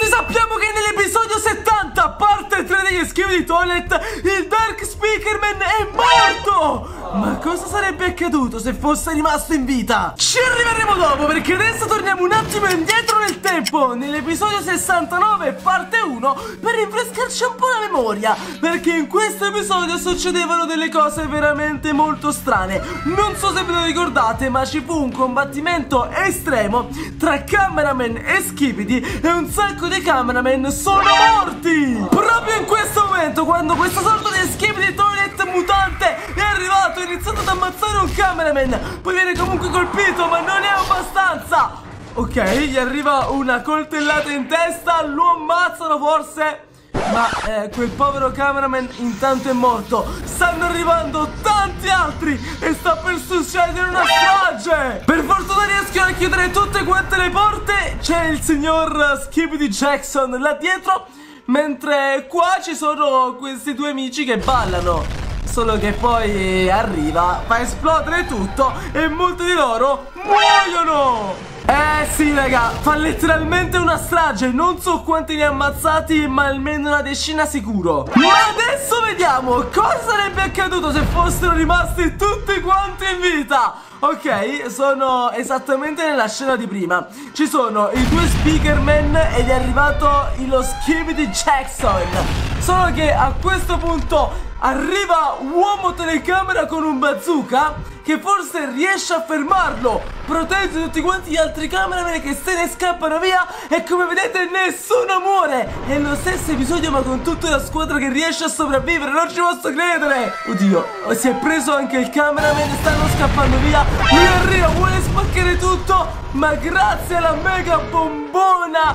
sappiamo che nell'episodio 70, parte 3 degli Skibidi Toilet, il Dark Speakerman è morto! Ma cosa sarebbe accaduto se fosse rimasto in vita? Ci arriveremo dopo, perché adesso torniamo un attimo indietro nel tempo, nell'episodio 69, parte 1, per rinfrescarci un po' la memoria, perché in questo episodio succedevano delle cose veramente molto strane. Non so se ve lo ricordate, ma ci fu un combattimento estremo tra cameraman e Skibidi e un sacco di cameraman sono morti! Proprio in questo momento, quando questa sorta di Skibidi Toilet mutante è arrivato, ha iniziato ad ammazzare un cameraman, poi viene comunque colpito, ma non è abbastanza! Ok, gli arriva una coltellata in testa, lo ammazzano forse, ma quel povero cameraman intanto è morto. Stanno arrivando tanti altri e sta per succedere una strage. Per fortuna riescono a chiudere tutte quante le porte. C'è il signor Skibidi Jackson là dietro, mentre qua ci sono questi due amici che ballano. Solo che poi arriva, fa esplodere tutto e molti di loro muoiono. Sì raga, fa letteralmente una strage. Non so quanti ne ha ammazzati, ma almeno una decina sicuro. Ma adesso vediamo cosa sarebbe accaduto se fossero rimasti tutti quanti in vita. Ok, sono esattamente nella scena di prima. Ci sono i due Speakerman ed è arrivato lo Skibidi Jackson. Solo che a questo punto arriva uomo telecamera con un bazooka che forse riesce a fermarlo, protegge tutti quanti gli altri cameraman che se ne scappano via e come vedete nessuno muore. È lo stesso episodio ma con tutta la squadra che riesce a sopravvivere, non ci posso credere. Oddio, si è preso anche il cameraman, stanno scappando via. Lui arriva, vuole spaccare tutto, ma grazie alla mega bombona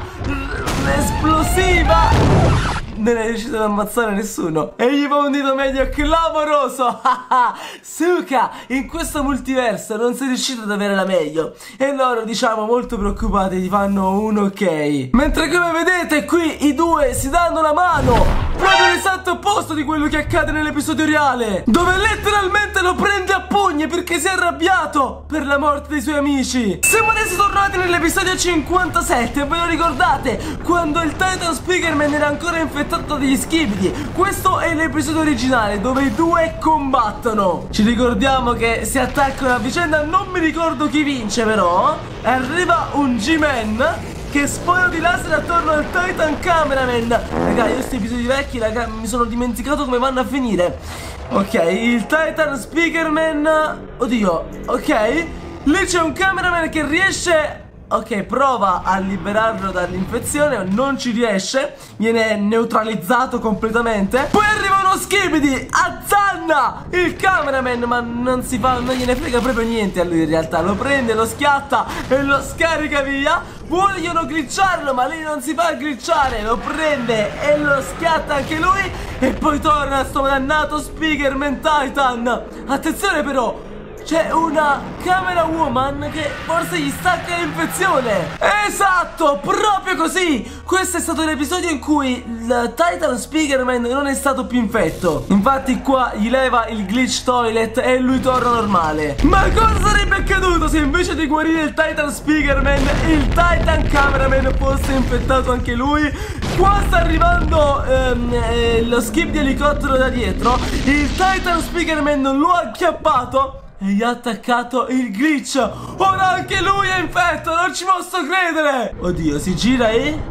esplosiva non è riuscito ad ammazzare nessuno e gli fa un dito medio clamoroso. Suka, in questo multiverso non sei riuscito ad avere la meglio e loro, diciamo, molto preoccupati gli fanno un ok. Mentre come vedete qui i due si danno la mano, proprio l'esatto opposto di quello che accade nell'episodio reale, dove letteralmente lo prende a pugni perché si è arrabbiato per la morte dei suoi amici. Siamo adesso tornati nell'episodio 57, ve lo ricordate? Quando il Titan Speakerman era ancora infettato dagli Skibidi. Questo è l'episodio originale dove i due combattono. Ci ricordiamo che si attaccano a vicenda, non mi ricordo chi vince però. Arriva un G-Man che spara di laser attorno al Titan Cameraman. Raga, io questi episodi vecchi, raga, mi sono dimenticato come vanno a finire. Ok, il Titan Speakerman. Oddio, ok. Lì c'è un cameraman che riesce. Ok, prova a liberarlo dall'infezione, non ci riesce, viene neutralizzato completamente. Poi arriva uno Skibidi, azzanna il cameraman, ma non gliene frega proprio niente a lui in realtà. Lo prende, lo schiatta e lo scarica via. Vogliono glitcharlo, ma lì non si fa glitchare. Lo prende e lo schiatta anche lui. E poi torna sto dannato Speakerman Titan. Attenzione però, c'è una camera woman che forse gli stacca l'infezione. Esatto, proprio così. Questo è stato l'episodio in cui il Titan Speakerman non è stato più infetto. Infatti qua gli leva il glitch toilet e lui torna normale. Ma cosa sarebbe accaduto se invece di guarire il Titan Speakerman il Titan Cameraman fosse infettato anche lui? Qua sta arrivando lo skip di elicottero da dietro. Il Titan Speakerman lo ha acchiappato e gli ha attaccato il glitch. Ora anche lui è infetto, non ci posso credere. Oddio, si gira e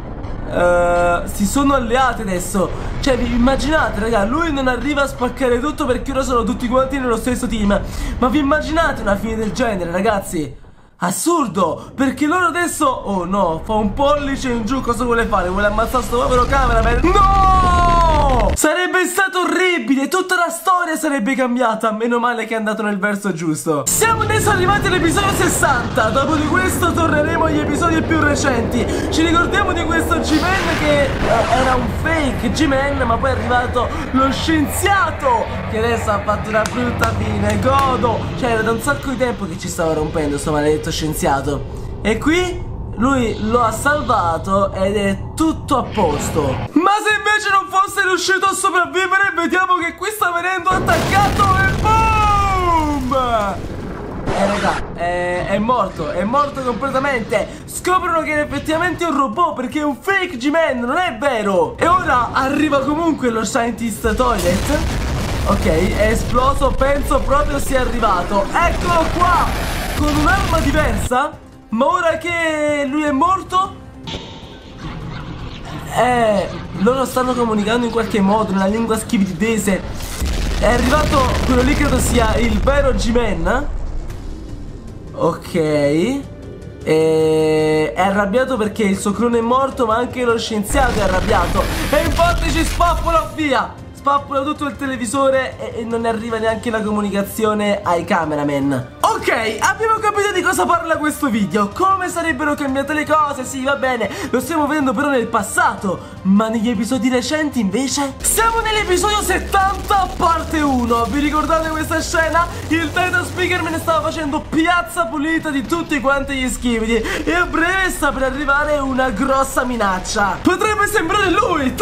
si sono alleati adesso. Cioè, vi immaginate, raga, lui non arriva a spaccare tutto perché ora sono tutti quanti nello stesso team. Ma vi immaginate una fine del genere, ragazzi? Assurdo, perché loro adesso, oh no, fa un pollice in giù. Cosa vuole fare? Vuole ammazzare sto povero cameraman? No! Sarebbe stato orribile, tutta la storia sarebbe cambiata. Meno male che è andato nel verso giusto. Siamo adesso arrivati all'episodio 60. Dopo di questo torneremo agli episodi più recenti. Ci ricordiamo di questo G-Man che era un fake G-Man, ma poi è arrivato lo scienziato che adesso ha fatto una brutta fine. Godo. Cioè, era da un sacco di tempo che ci stava rompendo sto maledetto scienziato. E qui lui lo ha salvato ed è tutto a posto. Ma se invece non fosse riuscito a sopravvivere, vediamo che qui sta venendo attaccato e boom! raga, è morto completamente. Scoprono che effettivamente è un robot, perché è un fake G-Man, non è vero. E ora arriva comunque lo Scientist Toilet. Ok, è esploso, penso proprio sia arrivato. Eccolo qua, con un'arma diversa. Ma ora che lui è morto, loro stanno comunicando in qualche modo, nella lingua schibidese. È arrivato, quello lì credo sia il vero G-Man. Ok. È arrabbiato perché il suo clone è morto, ma anche lo scienziato è arrabbiato. E infatti ci spappola via. Spappola tutto il televisore e non ne arriva neanche la comunicazione ai cameraman. Ok, abbiamo capito di cosa parla questo video. Come sarebbero cambiate le cose, sì, va bene. Lo stiamo vedendo però nel passato. Ma negli episodi recenti invece? Siamo nell'episodio 70 parte 1. Vi ricordate questa scena? Il Titan Speakerman stava facendo piazza pulita di tutti quanti gli schividi. E a breve sta per arrivare una grossa minaccia. Potrebbe sembrare lui,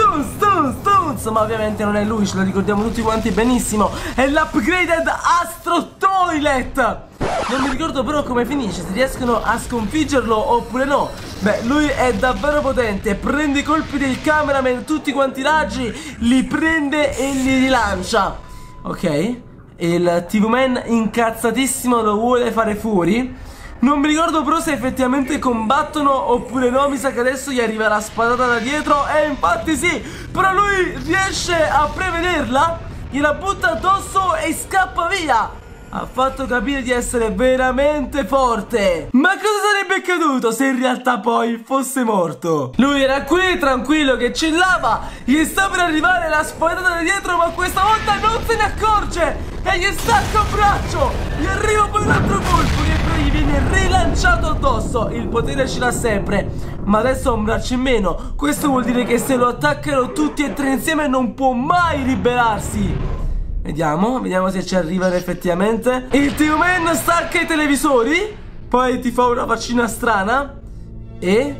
Toons, ma ovviamente non è lui, ce lo ricordiamo tutti quanti benissimo. È l'upgraded Astro Toilet. Non mi ricordo però come finisce, se riescono a sconfiggerlo oppure no. Beh, lui è davvero potente. Prende i colpi del cameraman, tutti quanti i raggi, li prende e li rilancia. Ok. Il TV-Man incazzatissimo lo vuole fare fuori. Non mi ricordo però se effettivamente combattono oppure no. Mi sa che adesso gli arriva la spadata da dietro. E infatti sì. Però lui riesce a prevederla, gliela butta addosso e scappa via. Ha fatto capire di essere veramente forte. Ma cosa sarebbe accaduto se in realtà poi fosse morto? Lui era qui tranquillo che chillava. Gli sta per arrivare la spadata da dietro, ma questa volta non se ne accorge e gli stacca un braccio. Gli arriva poi un altro colpo che poi gli viene rilanciato addosso. Il potere ce l'ha sempre, ma adesso ha un braccio in meno. Questo vuol dire che se lo attaccano tutti e tre insieme non può mai liberarsi. Vediamo se ci arrivano effettivamente. Il TV-Man stacca i televisori, poi ti fa una faccina strana e...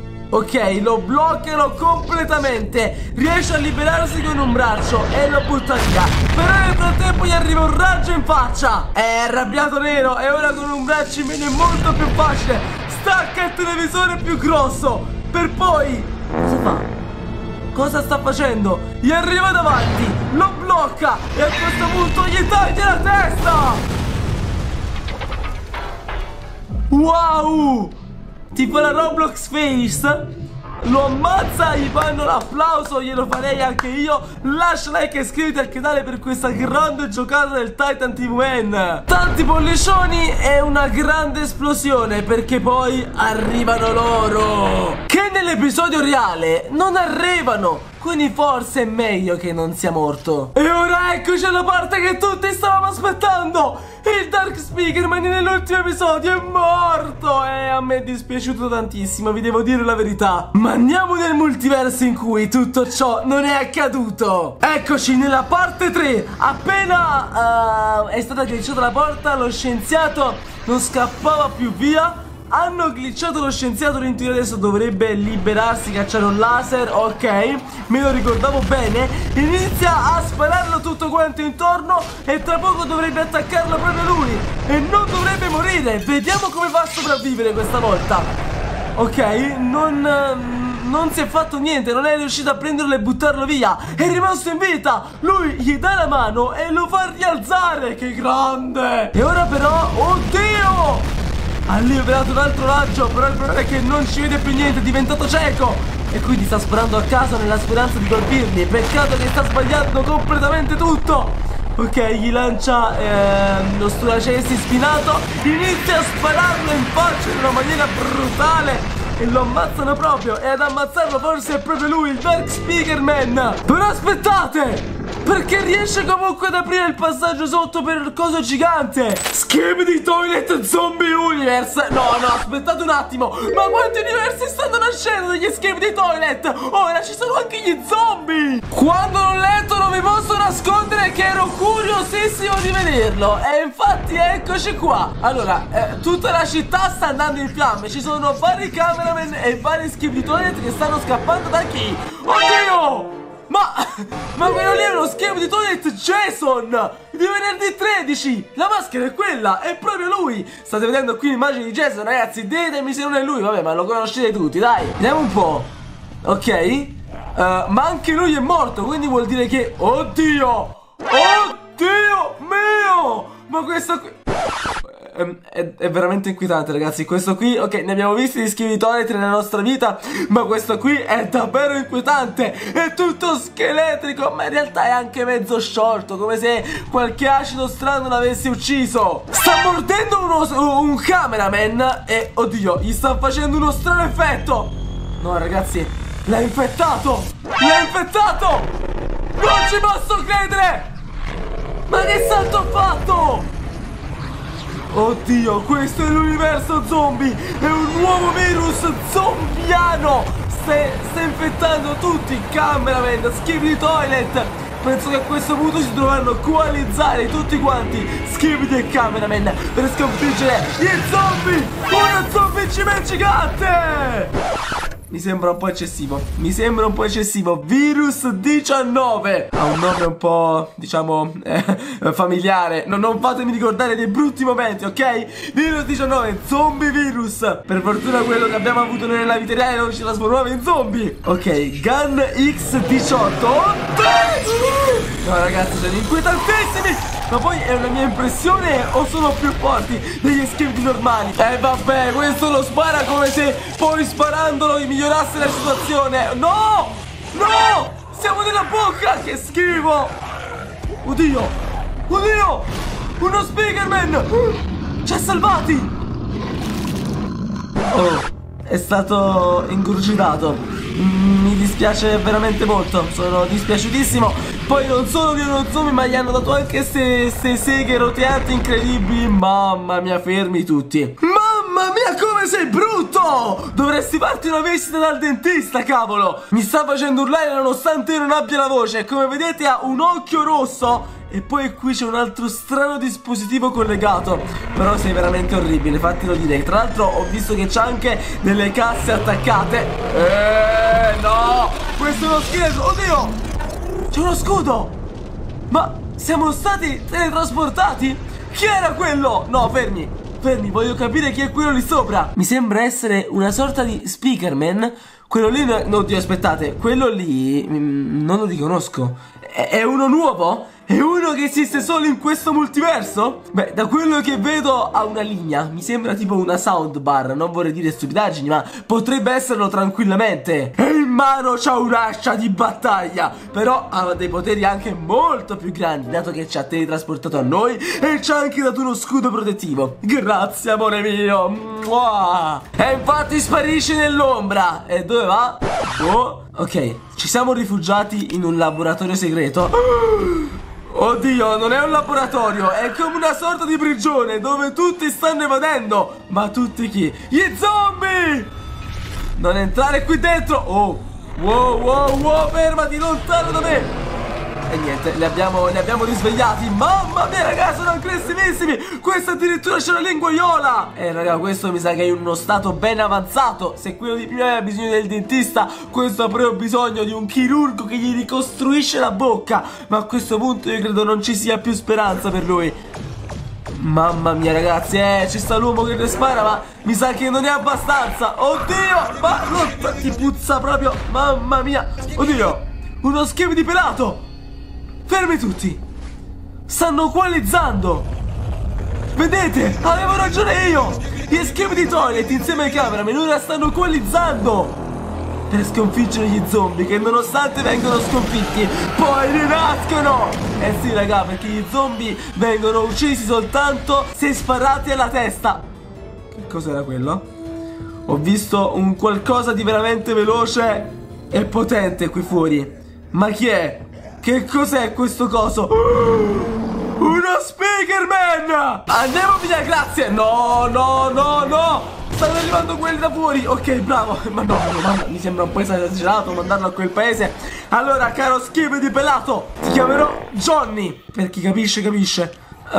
ok, lo bloccano completamente. Riesce a liberarsi con un braccio e lo butta via. Però nel frattempo gli arriva un raggio in faccia. È arrabbiato nero e ora con un braccio in meno è molto più facile. Stacca il televisore più grosso per poi... cosa fa? Cosa sta facendo? Gli arriva davanti, lo blocca e a questo punto gli taglia la testa. Wow! Ti fa la Roblox face, lo ammazza, gli fanno l'applauso, glielo farei anche io. Lascia like e iscriviti al canale per questa grande giocata del Titan TV-Man. Tanti pollicioni e una grande esplosione, perché poi arrivano loro, che nell'episodio reale non arrivano. Quindi forse è meglio che non sia morto. E ora eccoci alla parte che tutti stavamo aspettando. Il Dark Speakerman nell'ultimo episodio è morto. E a me è dispiaciuto tantissimo, vi devo dire la verità. Ma andiamo nel multiverso in cui tutto ciò non è accaduto. Eccoci nella parte 3. Appena è stata glitchata la porta, lo scienziato non scappava più via. Hanno glitchato lo scienziato, in teoria adesso dovrebbe liberarsi, cacciare un laser, ok, me lo ricordavo bene. Inizia a spararlo tutto quanto intorno e tra poco dovrebbe attaccarlo proprio lui e non dovrebbe morire. Vediamo come va a sopravvivere questa volta. Ok, non si è fatto niente, non è riuscito a prenderlo e buttarlo via. È rimasto in vita. Lui gli dà la mano e lo fa rialzare, che grande. E ora però, oddio, ha liberato un altro raggio, però il problema è che non ci vede più niente, è diventato cieco e quindi sta sparando a caso nella speranza di colpirli. Peccato che sta sbagliando completamente tutto. Ok, gli lancia lo stulacesi spinato, inizia a spararlo in faccia in una maniera brutale e lo ammazzano proprio. E ad ammazzarlo forse è proprio lui, il Dark Speakerman. Però aspettate, perché riesce comunque ad aprire il passaggio sotto per il coso gigante. Skibidi Toilet Zombie Universe. No, aspettate un attimo. Ma quanti universi stanno nascendo degli Skibidi Toilet? Ora ci sono anche gli zombie. Quando l'ho letto non mi posso nascondere che ero curiosissimo di vederlo. E infatti eccoci qua. Allora, tutta la città sta andando in fiamme. Ci sono vari cameraman e vari Skibidi Toilet che stanno scappando da chi? Oddio! Ma quello lì è uno schema di Toilet Jason di venerdì 13. La maschera è quella, è proprio lui. State vedendo qui l'immagine di Jason, ragazzi. Ditemi se non è lui. Vabbè, ma lo conoscete tutti, dai. Vediamo un po'. Ok. Ma anche lui è morto, quindi vuol dire che... Oddio! Oddio mio! Ma questo qui... È veramente inquietante, ragazzi. Questo qui, ok, ne abbiamo visti di schemi di toilet nella nostra vita, ma questo qui è davvero inquietante. È tutto scheletrico, ma in realtà è anche mezzo sciolto, come se qualche acido strano l'avesse ucciso. Sta mordendo un cameraman e, oddio, gli sta facendo uno strano effetto. No, ragazzi, l'ha infettato. L'ha infettato. Non ci posso credere. Ma che salto ha fatto? Oddio, questo è l'universo zombie. È un nuovo virus zombiano. Sta infettando tutti i cameraman, schifo di toilet. Penso che a questo punto si dovranno coalizzare tutti quanti, Skibidi e cameraman, per sconfiggere gli zombie. Una zombie gigante. Mi sembra un po' eccessivo. Mi sembra un po' eccessivo. Virus 19 ha un nome un po', diciamo, familiare. Non fatemi ricordare dei brutti momenti, ok? Virus 19, zombie virus. Per fortuna quello che abbiamo avuto nella vita reale non ci trasformava in zombie. Ok, Gun X18. No, ragazzi, sono inquietantissimi. Ma poi è una mia impressione o sono più forti degli schemi normali? Vabbè, questo lo spara come se poi sparandolo migliorasse la situazione. No! No! Siamo nella bocca! Che schifo! Oddio! Oddio! Uno Speakerman! Ci ha salvati! Oh, è stato ingurgitato. Mi dispiace veramente molto. Sono dispiaciutissimo. Poi non solo di uno zombie, ma gli hanno dato anche queste seghe roteanti incredibili. Mamma mia, fermi tutti. Mamma mia, come sei brutto! Dovresti farti una visita dal dentista, cavolo. Mi sta facendo urlare nonostante io non abbia la voce. Come vedete ha un occhio rosso. E poi qui c'è un altro strano dispositivo collegato. Però sei veramente orribile, fatelo dire. Tra l'altro ho visto che c'è anche delle casse attaccate. No! Questo è uno scheletro. Oddio! C'è uno scudo! Ma siamo stati teletrasportati? Chi era quello? No, fermi, fermi, voglio capire chi è quello lì sopra. Mi sembra essere una sorta di Speakerman. Quello lì, no, oddio, aspettate. Quello lì, non lo riconosco. È uno nuovo? È uno che esiste solo in questo multiverso? Beh, da quello che vedo ha una linea. Mi sembra tipo una soundbar. Non vorrei dire stupidaggini, ma potrebbe esserlo tranquillamente. E in mano c'ha un'ascia di battaglia. Però ha dei poteri anche molto più grandi, dato che ci ha teletrasportato a noi e ci ha anche dato uno scudo protettivo. Grazie, amore mio. Mua. E infatti sparisce nell'ombra. E dove va? Oh, ok, ci siamo rifugiati in un laboratorio segreto. Oddio, non è un laboratorio, è come una sorta di prigione dove tutti stanno evadendo. Ma tutti chi? Gli zombie! Non entrare qui dentro. Oh, wow, fermati, lontano da me. E niente, li abbiamo risvegliati. Mamma mia, ragazzi, sono aggressivissimi. Questo addirittura c'è una linguaiola. Raga, questo mi sa che è in uno stato ben avanzato. Se quello di prima aveva bisogno del dentista, questo ha proprio bisogno di un chirurgo che gli ricostruisce la bocca. Ma a questo punto io credo non ci sia più speranza per lui. Mamma mia, ragazzi, ci sta l'uomo che ne spara, ma mi sa che non è abbastanza. Oddio, ma ti puzza proprio. Mamma mia. Oddio, uno schema di pelato. Fermi tutti. Stanno coalizzando. Vedete? Avevo ragione io. Gli schemi di toilet insieme ai cameraman ora stanno coalizzando per sconfiggere gli zombie che nonostante vengono sconfitti poi rinascono. Sì, raga, perché gli zombie vengono uccisi soltanto se sparati alla testa. Che cos'era quello? Ho visto un qualcosa di veramente veloce e potente qui fuori. Ma chi è? Che cos'è questo coso? Uno Speakerman! Andiamo via, grazie! No! Stanno arrivando quelli da fuori. Ok, bravo. Ma no, mi sembra un po' esagerato mandarlo a quel paese. Allora, caro schifo di pelato, ti chiamerò Johnny. Per chi capisce, capisce.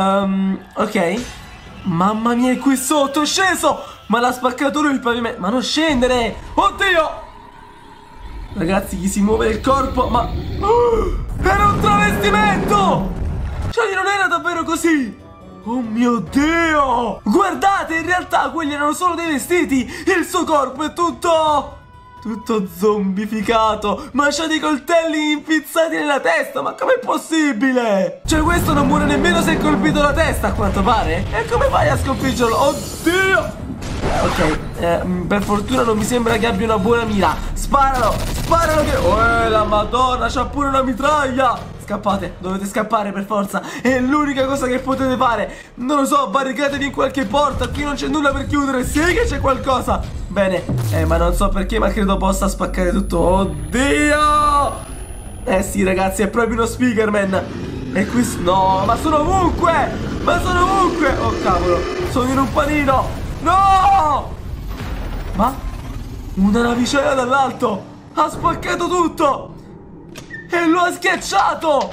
Ok. Mamma mia, è qui sotto, è sceso. Ma l'ha spaccato lui il pavimento. Ma non scendere. Oddio. Ragazzi, gli si muove il corpo, ma... era un travestimento! Cioè, non era davvero così! Oh mio Dio! Guardate, in realtà quelli erano solo dei vestiti! Il suo corpo è tutto zombificato! Ma c'ha dei coltelli infizzati nella testa! Ma com'è possibile? Cioè, questo non muore nemmeno se è colpito la testa, a quanto pare! E come fai a sconfiggerlo? Oddio! Ok, per fortuna non mi sembra che abbia una buona mira. Sparalo, sparalo che... Oh, la madonna, c'ha pure una mitraglia. Scappate, dovete scappare per forza. È l'unica cosa che potete fare. Non lo so, barricatevi in qualche porta. Qui non c'è nulla per chiudere. Sì che c'è qualcosa. Bene, ma non so perché, ma credo possa spaccare tutto. Oddio. Sì ragazzi, è proprio uno Speakerman. E qui... No, ma sono ovunque. Ma sono ovunque. Oh cavolo, sono in un panino. No! Ma una navicella dall'alto ha spaccato tutto e lo ha schiacciato!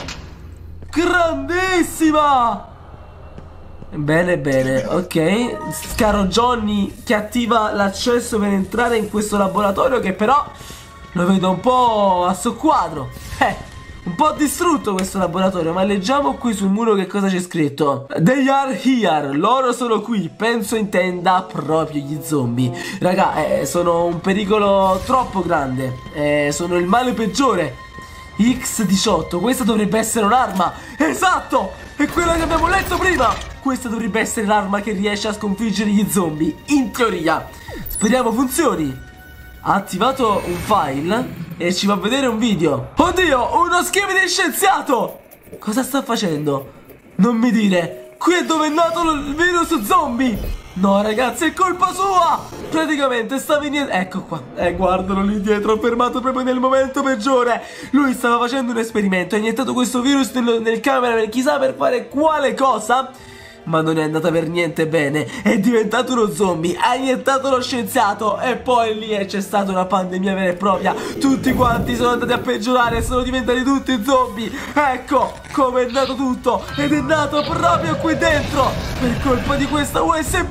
Grandissima! Bene, bene, ok. Caro Johnny che attiva l'accesso per entrare in questo laboratorio, che però lo vedo un po' a soqquadro. Un po' distrutto questo laboratorio, ma leggiamo qui sul muro che cosa c'è scritto. They are here, loro sono qui, penso intenda proprio gli zombie. Raga, sono un pericolo troppo grande, sono il male peggiore. X18, questa dovrebbe essere un'arma. Esatto, è quella che abbiamo letto prima. Questa dovrebbe essere l'arma che riesce a sconfiggere gli zombie, in teoria. Speriamo funzioni. Ha attivato un file e ci fa vedere un video. Oddio, uno schema di scienziato! Cosa sta facendo? Non mi dire. Qui è dove è nato il virus zombie. No ragazzi, è colpa sua. Praticamente sta venendo... Ecco qua, guardalo lì dietro, fermato proprio nel momento peggiore. Lui stava facendo un esperimento, ha iniettato questo virus nel cameraman, chissà per fare quale cosa. Ma non è andata per niente bene. È diventato uno zombie, ha iniettato lo scienziato e poi lì c'è stata una pandemia vera e propria. Tutti quanti sono andati a peggiorare e sono diventati tutti zombie. Ecco come è nato tutto. Ed è nato proprio qui dentro per colpa di questa USB.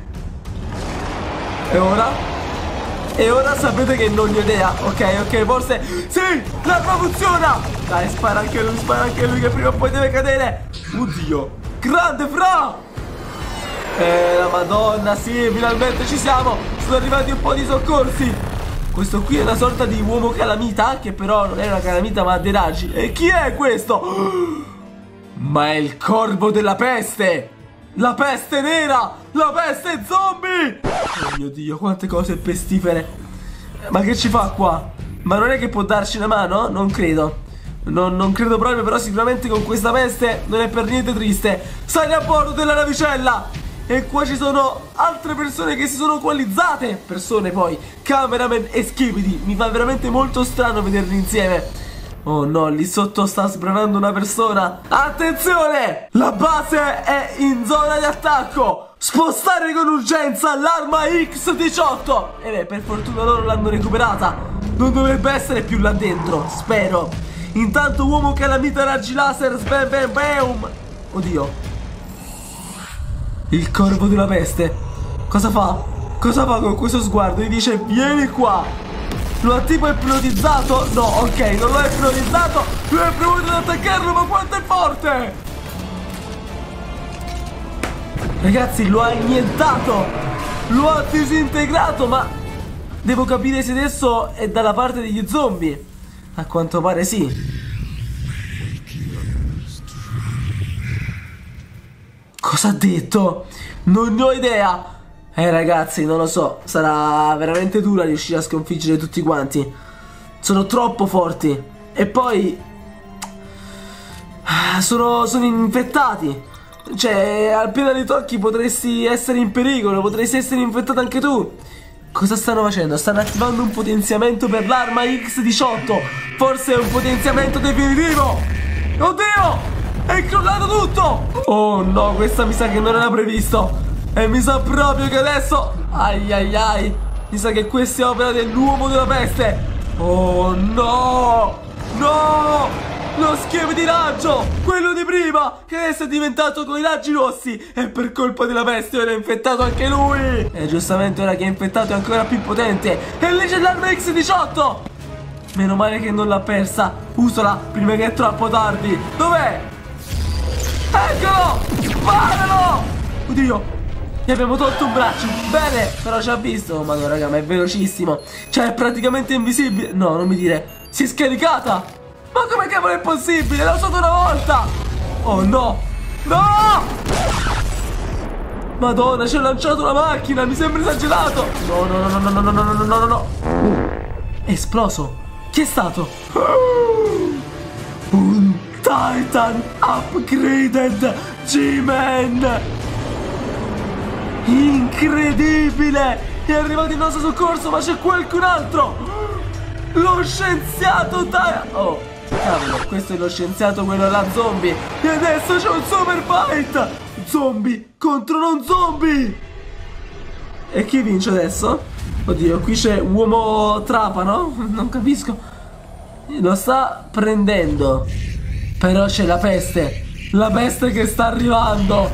E ora? E ora sapete che non ho idea. Ok, forse... Sì, l'arma funziona. Dai, spara anche lui che prima o poi deve cadere. Oddio, grande Fra! La madonna, sì, finalmente ci siamo. Sono arrivati un po' di soccorsi. Questo qui è una sorta di uomo calamita, che però non è una calamita ma ha dei raggi. E chi è questo? Ma è il corvo della peste! La peste nera! La peste zombie! Oh mio Dio, quante cose pestifere. Ma che ci fa qua? Ma non è che può darci una mano? Non credo. Non credo proprio, però sicuramente con questa peste non è per niente triste. Sali a bordo della navicella! E qua ci sono altre persone che si sono coalizzate. Persone poi, cameraman e Skibidi. Mi fa veramente molto strano vederli insieme. Oh no, lì sotto sta sbranando una persona. Attenzione! La base è in zona di attacco. Spostare con urgenza l'arma X18. E beh, per fortuna loro l'hanno recuperata. Non dovrebbe essere più là dentro, spero. Intanto uomo calamita raggi laser, sbam bam bam. Oddio. Il corvo della peste. Cosa fa? Cosa fa con questo sguardo? Gli dice vieni qua. Lo ha tipo ipnotizzato? No, ok, non lo ha ipnotizzato. Lui ha provato ad attaccarlo, ma quanto è forte! Ragazzi, lo ha iniettato. Lo ha disintegrato, ma devo capire se adesso è dalla parte degli zombie. A quanto pare sì. Cosa ha detto? Non ne ho idea. Ragazzi, non lo so. Sarà veramente dura riuscire a sconfiggere tutti quanti. Sono troppo forti. E poi sono infettati. Cioè, appena li tocchi potresti essere in pericolo. Potresti essere infettato anche tu. Cosa stanno facendo? Stanno attivando un potenziamento per l'arma X18. Forse è un potenziamento definitivo. Oddio! È crollato tutto! Oh no, questa mi sa che non era previsto. E mi sa proprio che adesso... Ai ai ai. Mi sa che questa è opera dell'uomo della peste. Oh no! No! Lo schema di raggio! Quello di prima! Che adesso è diventato con i raggi rossi! E per colpa della peste era infettato anche lui! E giustamente ora che è infettato è ancora più potente! E lì c'è l'arma X18! Meno male che non l'ha persa. Usala prima che è troppo tardi. Dov'è? Eccolo! Sparalo! Oddio, gli abbiamo tolto un braccio. Bene, però ci ha visto. Oh, madonna raga, ma è velocissimo. Cioè è praticamente invisibile. No, non mi dire. Si è scaricata. Ma come cavolo è possibile? L'ho usato una volta. Oh no. No! Madonna, ci ho lanciato una macchina. Mi sembra esagerato. No, no, no, no, no, no, no, no, no, no, no. È esploso. Chi è stato? Un Titan Upgraded G-Man. Incredibile. È arrivato il nostro soccorso, ma c'è qualcun altro. Lo scienziato Titan. Oh, cavolo, questo è lo scienziato, quello là zombie. E adesso c'è un super fight. Zombie contro non zombie. E chi vince adesso? Oddio, qui c'è uomo trapano. Non capisco. Lo sta prendendo. Però c'è la peste. La peste che sta arrivando.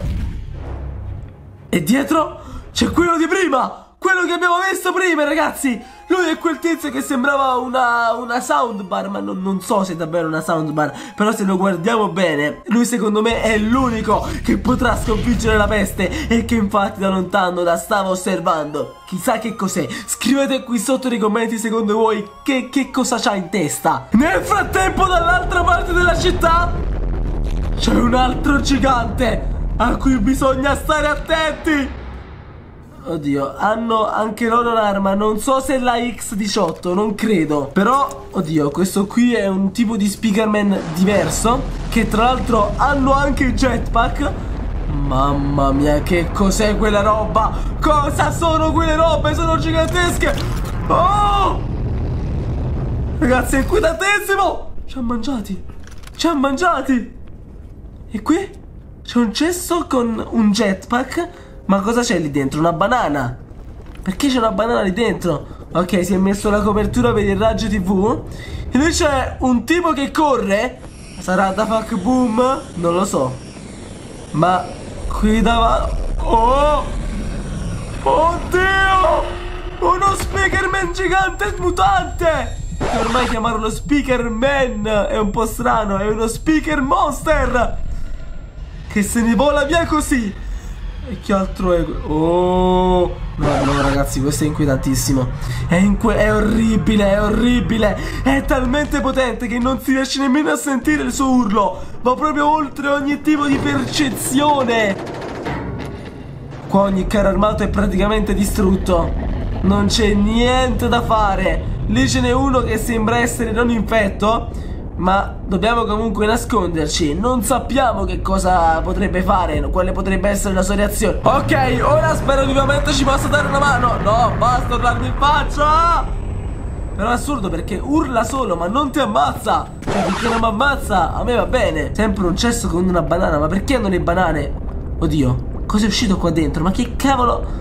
E dietro c'è quello di prima. Quello che abbiamo visto prima, ragazzi. Lui è quel tizio che sembrava una soundbar. Ma non so se è davvero una soundbar. Però se lo guardiamo bene, lui secondo me è l'unico che potrà sconfiggere la peste. E che infatti da lontano la stava osservando. Chissà che cos'è. Scrivete qui sotto nei commenti secondo voi che cosa c'ha in testa. Nel frattempo dall'altra parte della città c'è un altro gigante a cui bisogna stare attenti. Oddio, hanno anche loro un'arma. Non so se è la X18, non credo. Però, oddio, questo qui è un tipo di Speakerman diverso, che tra l'altro hanno anche il jetpack. Mamma mia, che cos'è quella roba? Cosa sono quelle robe? Sono gigantesche. Oh! Ragazzi, è inquietantissimo. Ci ha mangiati. Ci ha mangiati. E qui c'è un cesso con un jetpack. Ma cosa c'è lì dentro? Una banana? Perché c'è una banana lì dentro? Ok, si è messo la copertura per il raggio TV. E lì c'è un tipo che corre. Sarà da fuck boom? Non lo so. Ma qui davanti... Oh! Oddio! Uno Speakerman gigante mutante! Che ormai chiamarlo Speakerman è un po' strano. È uno Speaker Monster che se ne vola via così. E che altro è? Oh! No, no ragazzi, questo è inquietantissimo. È orribile, è orribile. È talmente potente che non si riesce nemmeno a sentire il suo urlo. Va proprio oltre ogni tipo di percezione. Qua ogni carro armato è praticamente distrutto. Non c'è niente da fare. Lì ce n'è uno che sembra essere non infetto, ma dobbiamo comunque nasconderci. Non sappiamo che cosa potrebbe fare, quale potrebbe essere la sua reazione. Ok, ora spero vivamente ci possa dare una mano. No, basta urlarmi in faccia. Però è assurdo perché urla solo ma non ti ammazza. Cioè finché non mi ammazza a me va bene. Sempre un cesso con una banana. Ma perché hanno le banane? Oddio, cosa è uscito qua dentro? Ma che cavolo?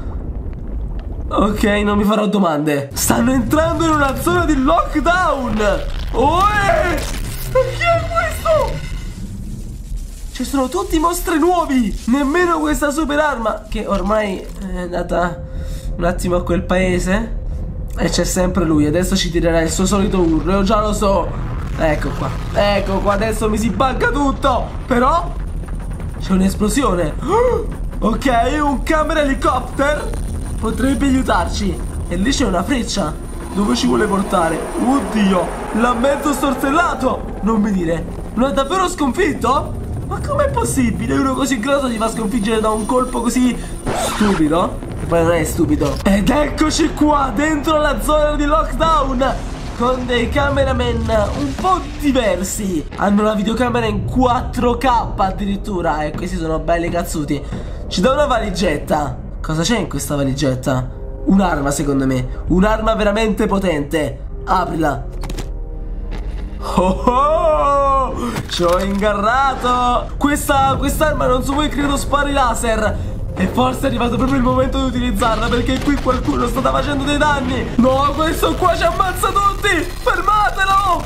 Ok, non mi farò domande. Stanno entrando in una zona di lockdown. Oe! Ma chi è questo? Ci sono tutti mostri nuovi. Nemmeno questa super arma, che ormai è andata un attimo a quel paese. E c'è sempre lui. Adesso ci tirerà il suo solito urlo. Io già lo so. Ecco qua. Ecco qua. Adesso mi si bugga tutto. Però c'è un'esplosione. Ok, un camera helicopter potrebbe aiutarci. E lì c'è una freccia. Dove ci vuole portare? Oddio, l'ha mezzo stortellato. Non mi dire, lo ha davvero sconfitto? Ma com'è possibile? Uno così grosso ti fa sconfiggere da un colpo così stupido? E poi non è stupido. Ed eccoci qua, dentro la zona di lockdown, con dei cameraman un po' diversi. Hanno la videocamera in 4K addirittura. E questi sono belli cazzuti. Ci dà una valigetta. Cosa c'è in questa valigetta? Un'arma secondo me. Un'arma veramente potente. Aprila. Oh oh! Ci ho ingarrato. Quest'arma non so voi credo spari laser. E forse è arrivato proprio il momento di utilizzarla, perché qui qualcuno sta facendo dei danni. No, questo qua ci ammazza tutti. Fermatelo.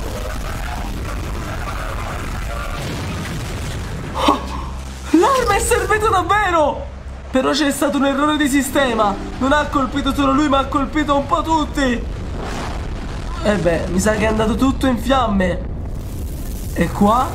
Oh, l'arma è servita davvero. Però c'è stato un errore di sistema. Non ha colpito solo lui ma ha colpito un po' tutti. E beh, mi sa che è andato tutto in fiamme. E qua?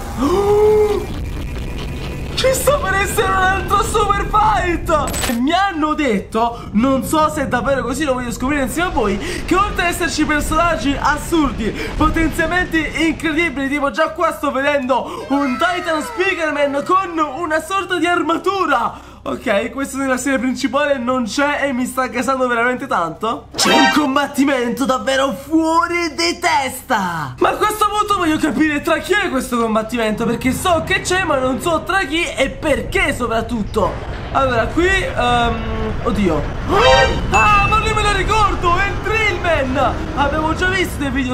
Ci sta per essere un altro super fight! Mi hanno detto, non so se è davvero così, lo voglio scoprire insieme a voi, che oltre ad esserci personaggi assurdi, potenziamenti incredibili, tipo già qua sto vedendo un Titan Speakerman con una sorta di armatura. Ok, questo nella serie principale non c'è e mi sta gasando veramente tanto. C'è un combattimento davvero fuori di testa. Ma a questo punto voglio capire tra chi è questo combattimento, perché so che c'è ma non so tra chi e perché soprattutto. Allora, qui oddio. Ah, ma io me lo ricordo, è il Drillman. Avevo già visto dei video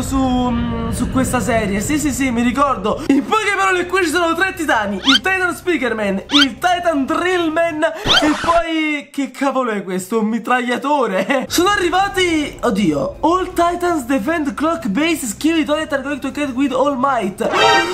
su questa serie. Sì, mi ricordo. In poche parole, qui ci sono tre titani: il Titan Speakerman, il Titan Drillman e poi, che cavolo è questo? Un mitragliatore. Sono arrivati, oddio, All Titans defend clock base, skill toilet are going to get with all might.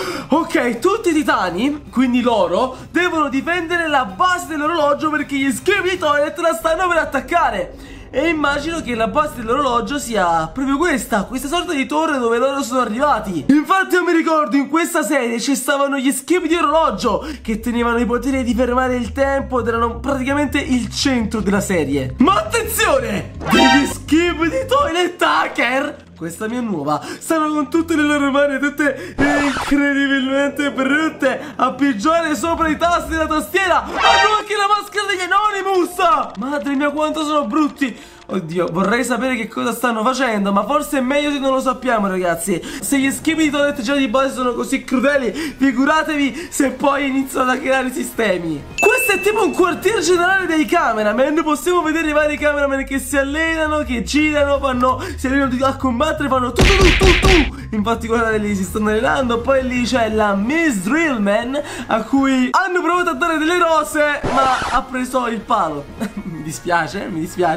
Ok, tutti i titani, quindi loro, devono difendere la base dell'orologio perché gli schiavi di toilet la stanno per attaccare. E immagino che la base dell'orologio sia proprio questa sorta di torre dove loro sono arrivati. Infatti io mi ricordo in questa serie ci stavano gli schiavi di orologio che tenevano i poteri di fermare il tempo ed erano praticamente il centro della serie. Ma attenzione! Degli schiavi di toilet hacker, questa mia nuova, stanno con tutte le loro mani tutte incredibilmente brutte a pigiare sopra i tasti della tastiera. Hanno anche la maschera degli Anonymous. Madre mia quanto sono brutti. Oddio, vorrei sapere che cosa stanno facendo, ma forse è meglio se non lo sappiamo, ragazzi. Se gli schiavi di toilet già di base sono così crudeli, figuratevi se poi iniziano a creare sistemi. Questo è tipo un quartier generale dei cameraman. Possiamo vedere i vari cameraman che si allenano, che girano, si allenano a combattere, fanno tu. Infatti guardate lì, si stanno allenando. Poi lì c'è la Miss Drillman, a cui hanno provato a dare delle rose, ma ha preso il palo. Mi dispiace.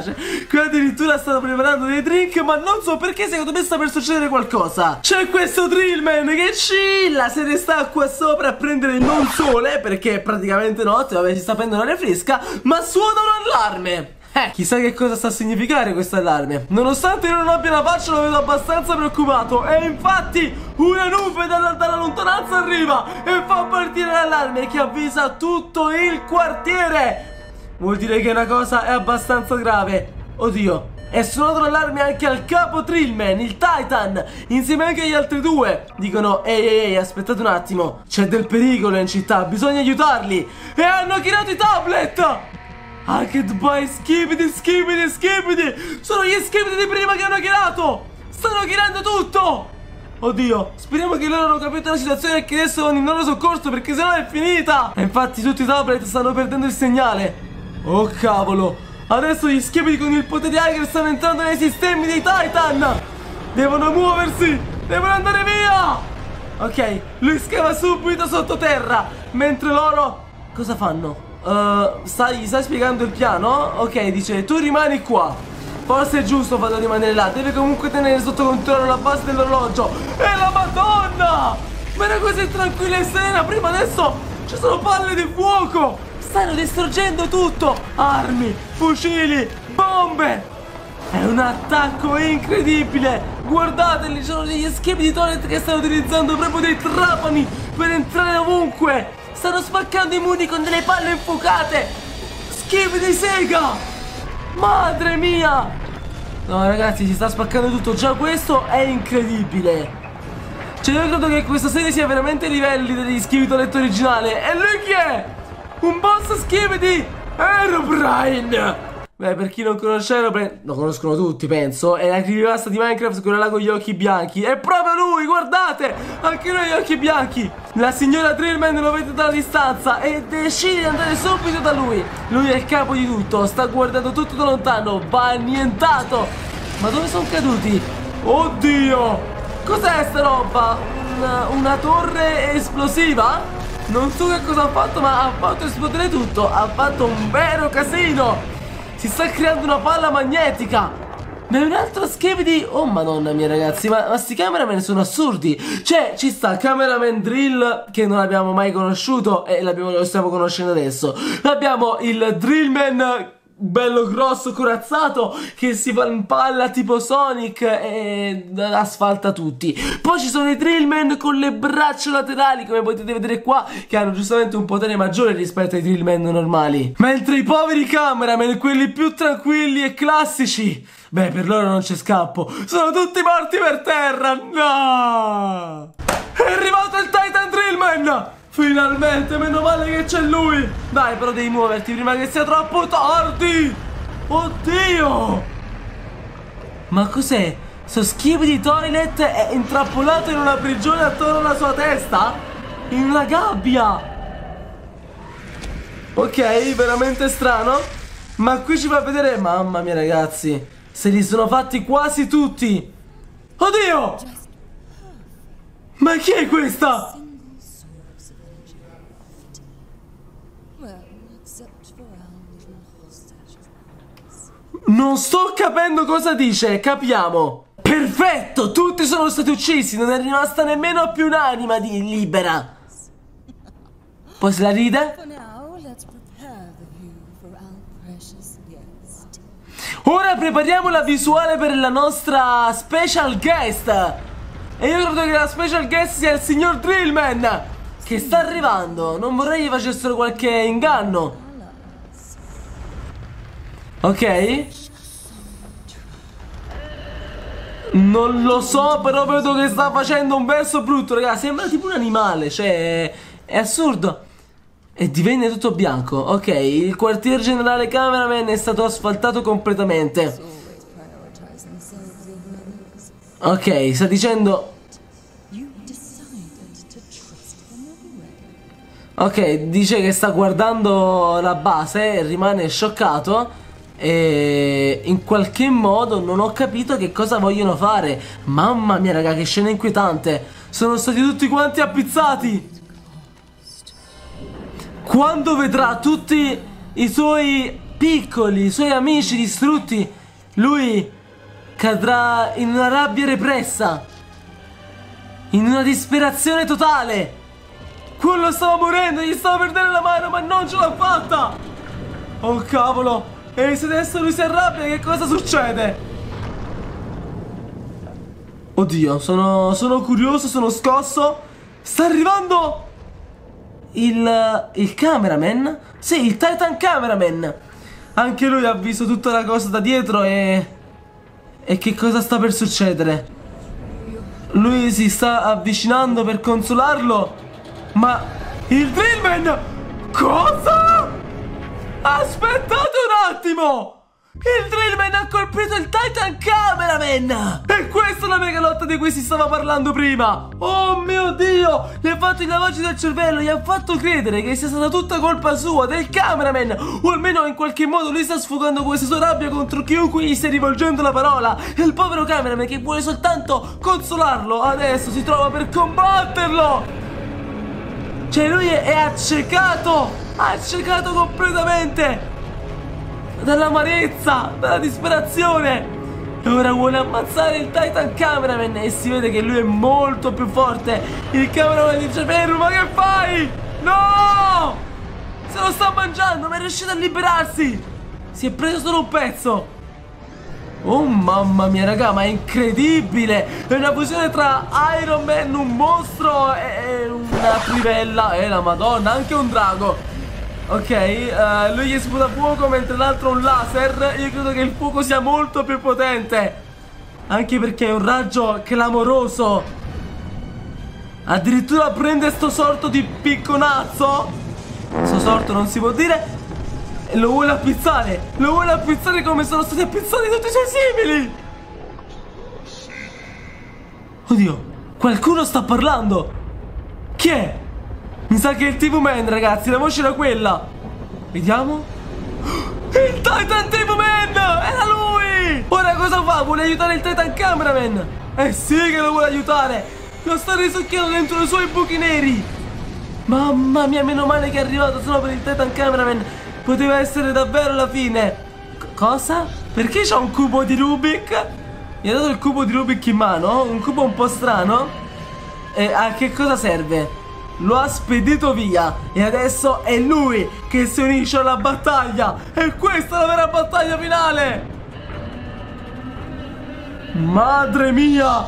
Qui addirittura stanno preparando dei drink, ma non so perché, secondo me sta per succedere qualcosa. C'è questo Drillman che chilla, se ne sta qua sopra a prendere non sole, perché è praticamente notte, vabbè, si sta prendendo l'aria fresca, ma suona un allarme. Chissà che cosa sta a significare questo allarme. Nonostante io non abbia la faccia, lo vedo abbastanza preoccupato. E infatti una nube dalla lontananza arriva e fa partire l'allarme che avvisa tutto il quartiere. Vuol dire che una cosa è abbastanza grave. Oddio, è suonato l'allarme anche al capo Drillman, il Titan, insieme anche agli altri due. Dicono, ehi, aspettate un attimo, c'è del pericolo in città, bisogna aiutarli. E hanno tirato i tablet. Hacked by Skibidi. Sono gli Skibidi di prima che hanno tirato. Stanno tirando tutto. Oddio, speriamo che loro hanno capito la situazione e che adesso vanno in loro soccorso, perché sennò è finita. E infatti tutti i tablet stanno perdendo il segnale. Oh cavolo, adesso gli Skibidi con il potere hacker stanno entrando nei sistemi dei Titan. Devono muoversi, devono andare via. Ok, lui scava subito sottoterra, mentre loro cosa fanno? Gli stai spiegando il piano? Ok, dice, tu rimani qua. Forse è giusto farlo rimanere là. Deve comunque tenere sotto controllo la base dell'orologio. E la madonna! Ma era così tranquilla e serena. Prima, adesso ci sono palle di fuoco. Stanno distruggendo tutto. Armi, fucili, bombe. È un attacco incredibile. Guardateli, ci sono degli schiavi di toilet che stanno utilizzando proprio dei trapani per entrare ovunque. Stanno spaccando i muri con delle palle infuocate. Schiavi di sega. Madre mia. No ragazzi, si sta spaccando tutto. Già questo è incredibile. Cioè io credo che questa serie sia veramente ai livelli degli schiavi di toilet originale. E lui chi è? Un boss schiavi di Herobrine. Beh, per chi non conosce Herobrine, lo conoscono tutti, penso. È la creepypasta di Minecraft, quella là con gli occhi bianchi. È proprio lui, guardate! Anche lui ha gli occhi bianchi. La signora Drillman lo vede dalla distanza e decide di andare subito da lui. Lui è il capo di tutto, sta guardando tutto da lontano, va annientato. Ma dove sono caduti? Oddio! Cos'è sta roba? Una torre esplosiva? Non so che cosa ha fatto, ma ha fatto esplodere tutto. Ha fatto un vero casino. Si sta creando una palla magnetica. Ma è un altro Skibidi. Oh madonna mia ragazzi, ma sti cameraman sono assurdi. Cioè ci sta Cameraman Drill, che non abbiamo mai conosciuto e lo stiamo conoscendo adesso. Abbiamo il Drillman bello grosso, corazzato, che si fa in palla tipo Sonic e asfalta tutti. Poi ci sono i Drillman con le braccia laterali, come potete vedere qua, che hanno giustamente un potere maggiore rispetto ai Drillman normali. Mentre i poveri cameraman, quelli più tranquilli e classici, beh, per loro non c'è scappo, sono tutti morti per terra. No! È arrivato il Titan Drillman! Finalmente, meno male che c'è lui. Dai, però devi muoverti prima che sia troppo tardi. Oddio! Ma cos'è? So Skibidi Toilet è intrappolato in una prigione attorno alla sua testa? In una gabbia. Ok, veramente strano. Ma qui ci fa vedere. Mamma mia, ragazzi, se li sono fatti quasi tutti. Oddio! Ma chi è questa? Non sto capendo cosa dice, capiamo. Perfetto, tutti sono stati uccisi, non è rimasta nemmeno più un'anima libera. Poi se la ride? Ora prepariamo la visuale per la nostra special guest. E io credo che la special guest sia il signor Drillman, che sta arrivando. Non vorrei gli facessero qualche inganno. Ok. Non lo so, però vedo che sta facendo un verso brutto, ragazzi. Sembra tipo un animale, cioè è assurdo. E divenne tutto bianco. Ok, il quartier generale cameraman è stato asfaltato completamente. Ok, sta dicendo... Ok, dice che sta guardando la base e rimane scioccato. E in qualche modo non ho capito che cosa vogliono fare. Mamma mia, raga, che scena inquietante. Sono stati tutti quanti appizzati. Quando vedrà tutti i suoi piccoli, i suoi amici distrutti, lui cadrà in una rabbia repressa, in una disperazione totale. Quello stava morendo, gli stava perdendo la mano, ma non ce l'ha fatta. Oh cavolo. E se adesso lui si arrabbia, che cosa succede? Oddio, sono curioso, sono scosso. Sta arrivando il cameraman? Sì, il Titan Cameraman. Anche lui ha visto tutta la cosa da dietro e che cosa sta per succedere? Lui si sta avvicinando per consolarlo. Ma il Drillman... Cosa? Aspettate un attimo! Il Drillman ha colpito il Titan Cameraman! E questa è la mega lotta di cui si stava parlando prima! Oh mio Dio! Le ha fatto i lavaggi del cervello, gli ha fatto credere che sia stata tutta colpa sua, del cameraman! O almeno in qualche modo lui sta sfogando questa sua rabbia contro chiunque gli stia rivolgendo la parola! E il povero cameraman, che vuole soltanto consolarlo, adesso si trova per combatterlo! Cioè lui è accecato! Accecato completamente dall'amarezza, dalla disperazione. E ora vuole ammazzare il Titan Cameraman. E si vede che lui è molto più forte. Il cameraman dice: fermo, ma che fai? No! Se lo sta mangiando, ma è riuscito a liberarsi. Si è preso solo un pezzo. Oh mamma mia, raga, ma è incredibile. È una fusione tra Iron Man, un mostro, e una trivella, e la madonna, anche un drago. Ok, lui gli sputa fuoco mentre l'altro un laser. Io credo che il fuoco sia molto più potente, anche perché è un raggio clamoroso. Addirittura prende sto sorto di picconazzo. Sto sorto non si può dire. E lo vuole appizzare. Lo vuole appizzare come sono stati appizzati tutti i suoi simili. Oddio, qualcuno sta parlando. Chi è? Mi sa che è il TV-Man, ragazzi, la voce era quella. Vediamo. Il Titan TV-Man! Era lui! Ora cosa fa? Vuole aiutare il Titan Cameraman? Eh sì che lo vuole aiutare! Lo sta risucchiando dentro i suoi buchi neri! Mamma mia, meno male che è arrivato, sennò per il Titan Cameraman poteva essere davvero la fine. Cosa? Perché c'ha un cubo di Rubik? Gli ha dato il cubo di Rubik in mano? Un cubo un po' strano? E a che cosa serve? lo ha spedito via e adesso è lui che si unisce alla battaglia. E questa è la vera battaglia finale. Madre mia.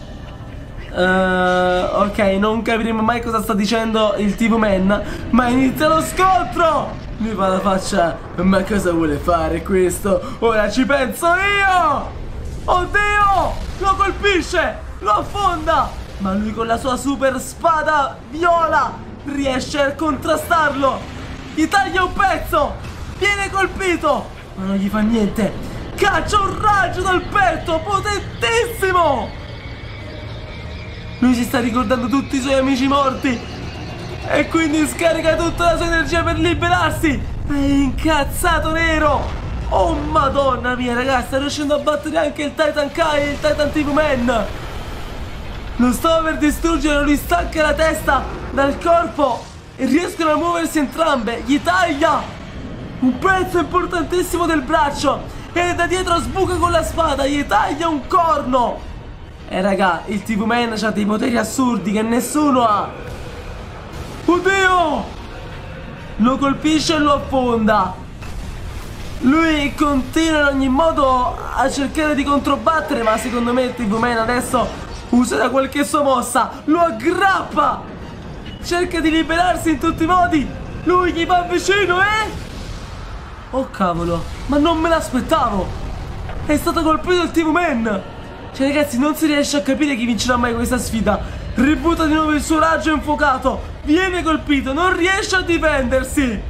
Ok, non capiremo mai cosa sta dicendo il TV Man, ma inizia lo scontro. Mi fa la faccia: ma cosa vuole fare questo? Ora ci penso io. Oddio, lo colpisce, lo affonda, ma lui con la sua super spada viola riesce a contrastarlo. Gli taglia un pezzo, viene colpito, ma non gli fa niente. Caccia un raggio dal petto potentissimo. Lui si sta ricordando tutti i suoi amici morti e quindi scarica tutta la sua energia per liberarsi. È incazzato nero. Oh madonna mia ragazzi, sta riuscendo a battere anche il Titan Kai e il Titan TV Man. Lo stava per distruggere, lui stacca la testa dal corpo e riescono a muoversi entrambe. Gli taglia un pezzo importantissimo del braccio e da dietro sbuca con la spada, gli taglia un corno. Raga, il TV Man ha dei poteri assurdi che nessuno ha. Oddio! Lo colpisce e lo affonda. Lui continua in ogni modo a cercare di controbattere, ma secondo me il TV Man adesso userà qualche sua mossa. Lo aggrappa, cerca di liberarsi in tutti i modi. Lui gli va vicino oh cavolo, ma non me l'aspettavo. È stato colpito il TV Man. Cioè ragazzi, non si riesce a capire chi vincerà mai questa sfida. Ributta di nuovo il suo raggio infuocato, viene colpito, non riesce a difendersi.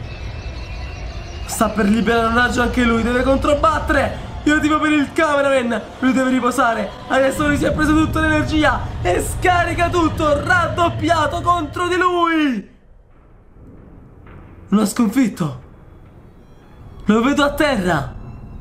Sta per liberare un raggio anche lui, deve controbattere. Io tipo per il cameraman, lui deve riposare. Adesso lui si è preso tutta l'energia e scarica tutto, raddoppiato contro di lui. Lo ha sconfitto. Lo vedo a terra.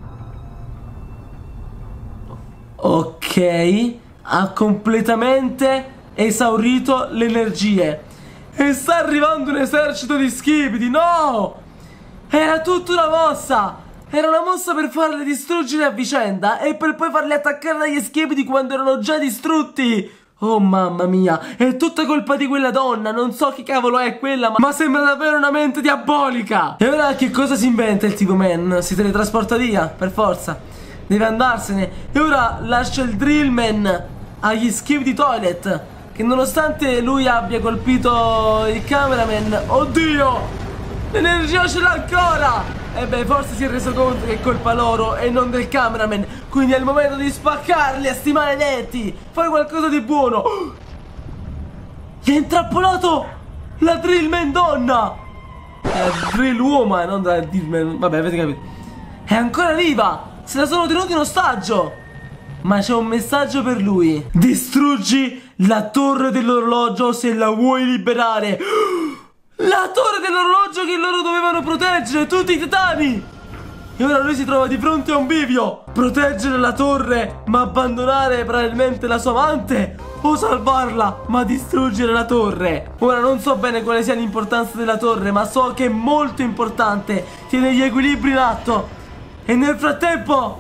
Ok, ha completamente esaurito le energie e sta arrivando un esercito di schipiti. No! Era tutta una mossa! Era una mossa per farli distruggere a vicenda e per poi farli attaccare dagli schipiti quando erano già distrutti! Oh mamma mia, è tutta colpa di quella donna, non so chi cavolo è quella, ma sembra davvero una mente diabolica! E ora che cosa si inventa il TV Man? Si teletrasporta via, per forza. Deve andarsene. E ora lascia il Drillman agli schipiti toilet, che nonostante lui abbia colpito il cameraman, oddio! L'energia ce l'ha ancora! E beh, forse si è reso conto che è colpa loro e non del cameraman. Quindi è il momento di spaccarli a sti maledetti. Fai qualcosa di buono. Gli ha intrappolato la Drillman donna. La Drill Woman, non la Drillman. Vabbè, avete capito. È ancora viva. Se la sono tenuti in ostaggio. Ma c'è un messaggio per lui. Distruggi la torre dell'orologio se la vuoi liberare. La torre dell'orologio che loro dovevano proteggere, tutti i titani! E ora lui si trova di fronte a un bivio. Proteggere la torre ma abbandonare probabilmente la sua amante, o salvarla ma distruggere la torre. Ora non so bene quale sia l'importanza della torre, ma so che è molto importante. Tiene gli equilibri in atto. E nel frattempo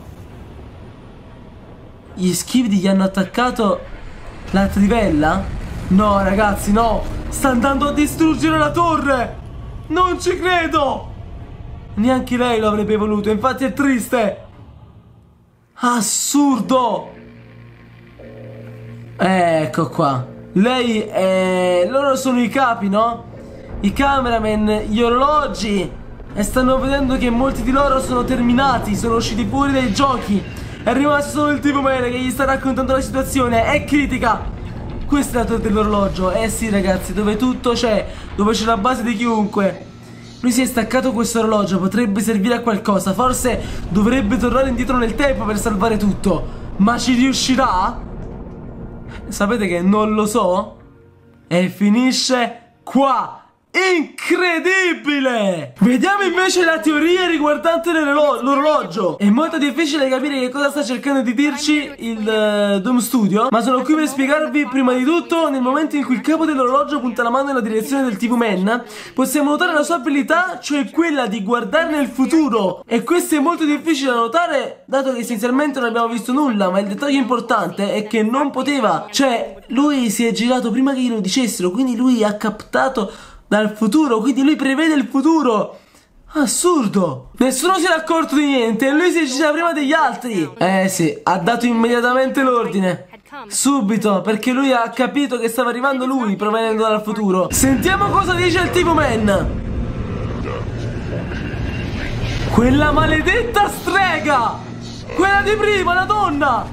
gli schipiti gli hanno attaccato la trivella? No ragazzi, no. Sta andando a distruggere la torre. Non ci credo. Neanche lei lo avrebbe voluto, infatti è triste. Assurdo. Ecco qua. Lei è... Loro sono i capi, no? I cameraman, gli orologi. E stanno vedendo che molti di loro sono terminati, sono usciti fuori dai giochi. È rimasto solo il tipo Mele che gli sta raccontando la situazione. È critica. Questa è la torre dell'orologio. Eh sì ragazzi, dove tutto c'è, dove c'è la base di chiunque. Lui si è staccato questo orologio, potrebbe servire a qualcosa. Forse dovrebbe tornare indietro nel tempo per salvare tutto. Ma ci riuscirà? Sapete che non lo so? E finisce qua incredibile! Vediamo invece la teoria riguardante l'orologio. È molto difficile capire che cosa sta cercando di dirci il Doom Studio, ma sono qui per spiegarvi prima di tutto. Nel momento in cui il capo dell'orologio punta la mano nella direzione del TV Man, possiamo notare la sua abilità, cioè quella di guardare nel futuro. E questo è molto difficile da notare, dato che essenzialmente non abbiamo visto nulla, ma il dettaglio importante è che non poteva, cioè lui si è girato prima che glielo dicessero, quindi lui ha captato dal futuro, quindi lui prevede il futuro. Assurdo. Nessuno si è accorto di niente e lui si è girato prima degli altri. Sì, ha dato immediatamente l'ordine. Subito, perché lui ha capito che stava arrivando lui provenendo dal futuro. Sentiamo cosa dice il TV Man. Quella maledetta strega! Quella di prima, la donna!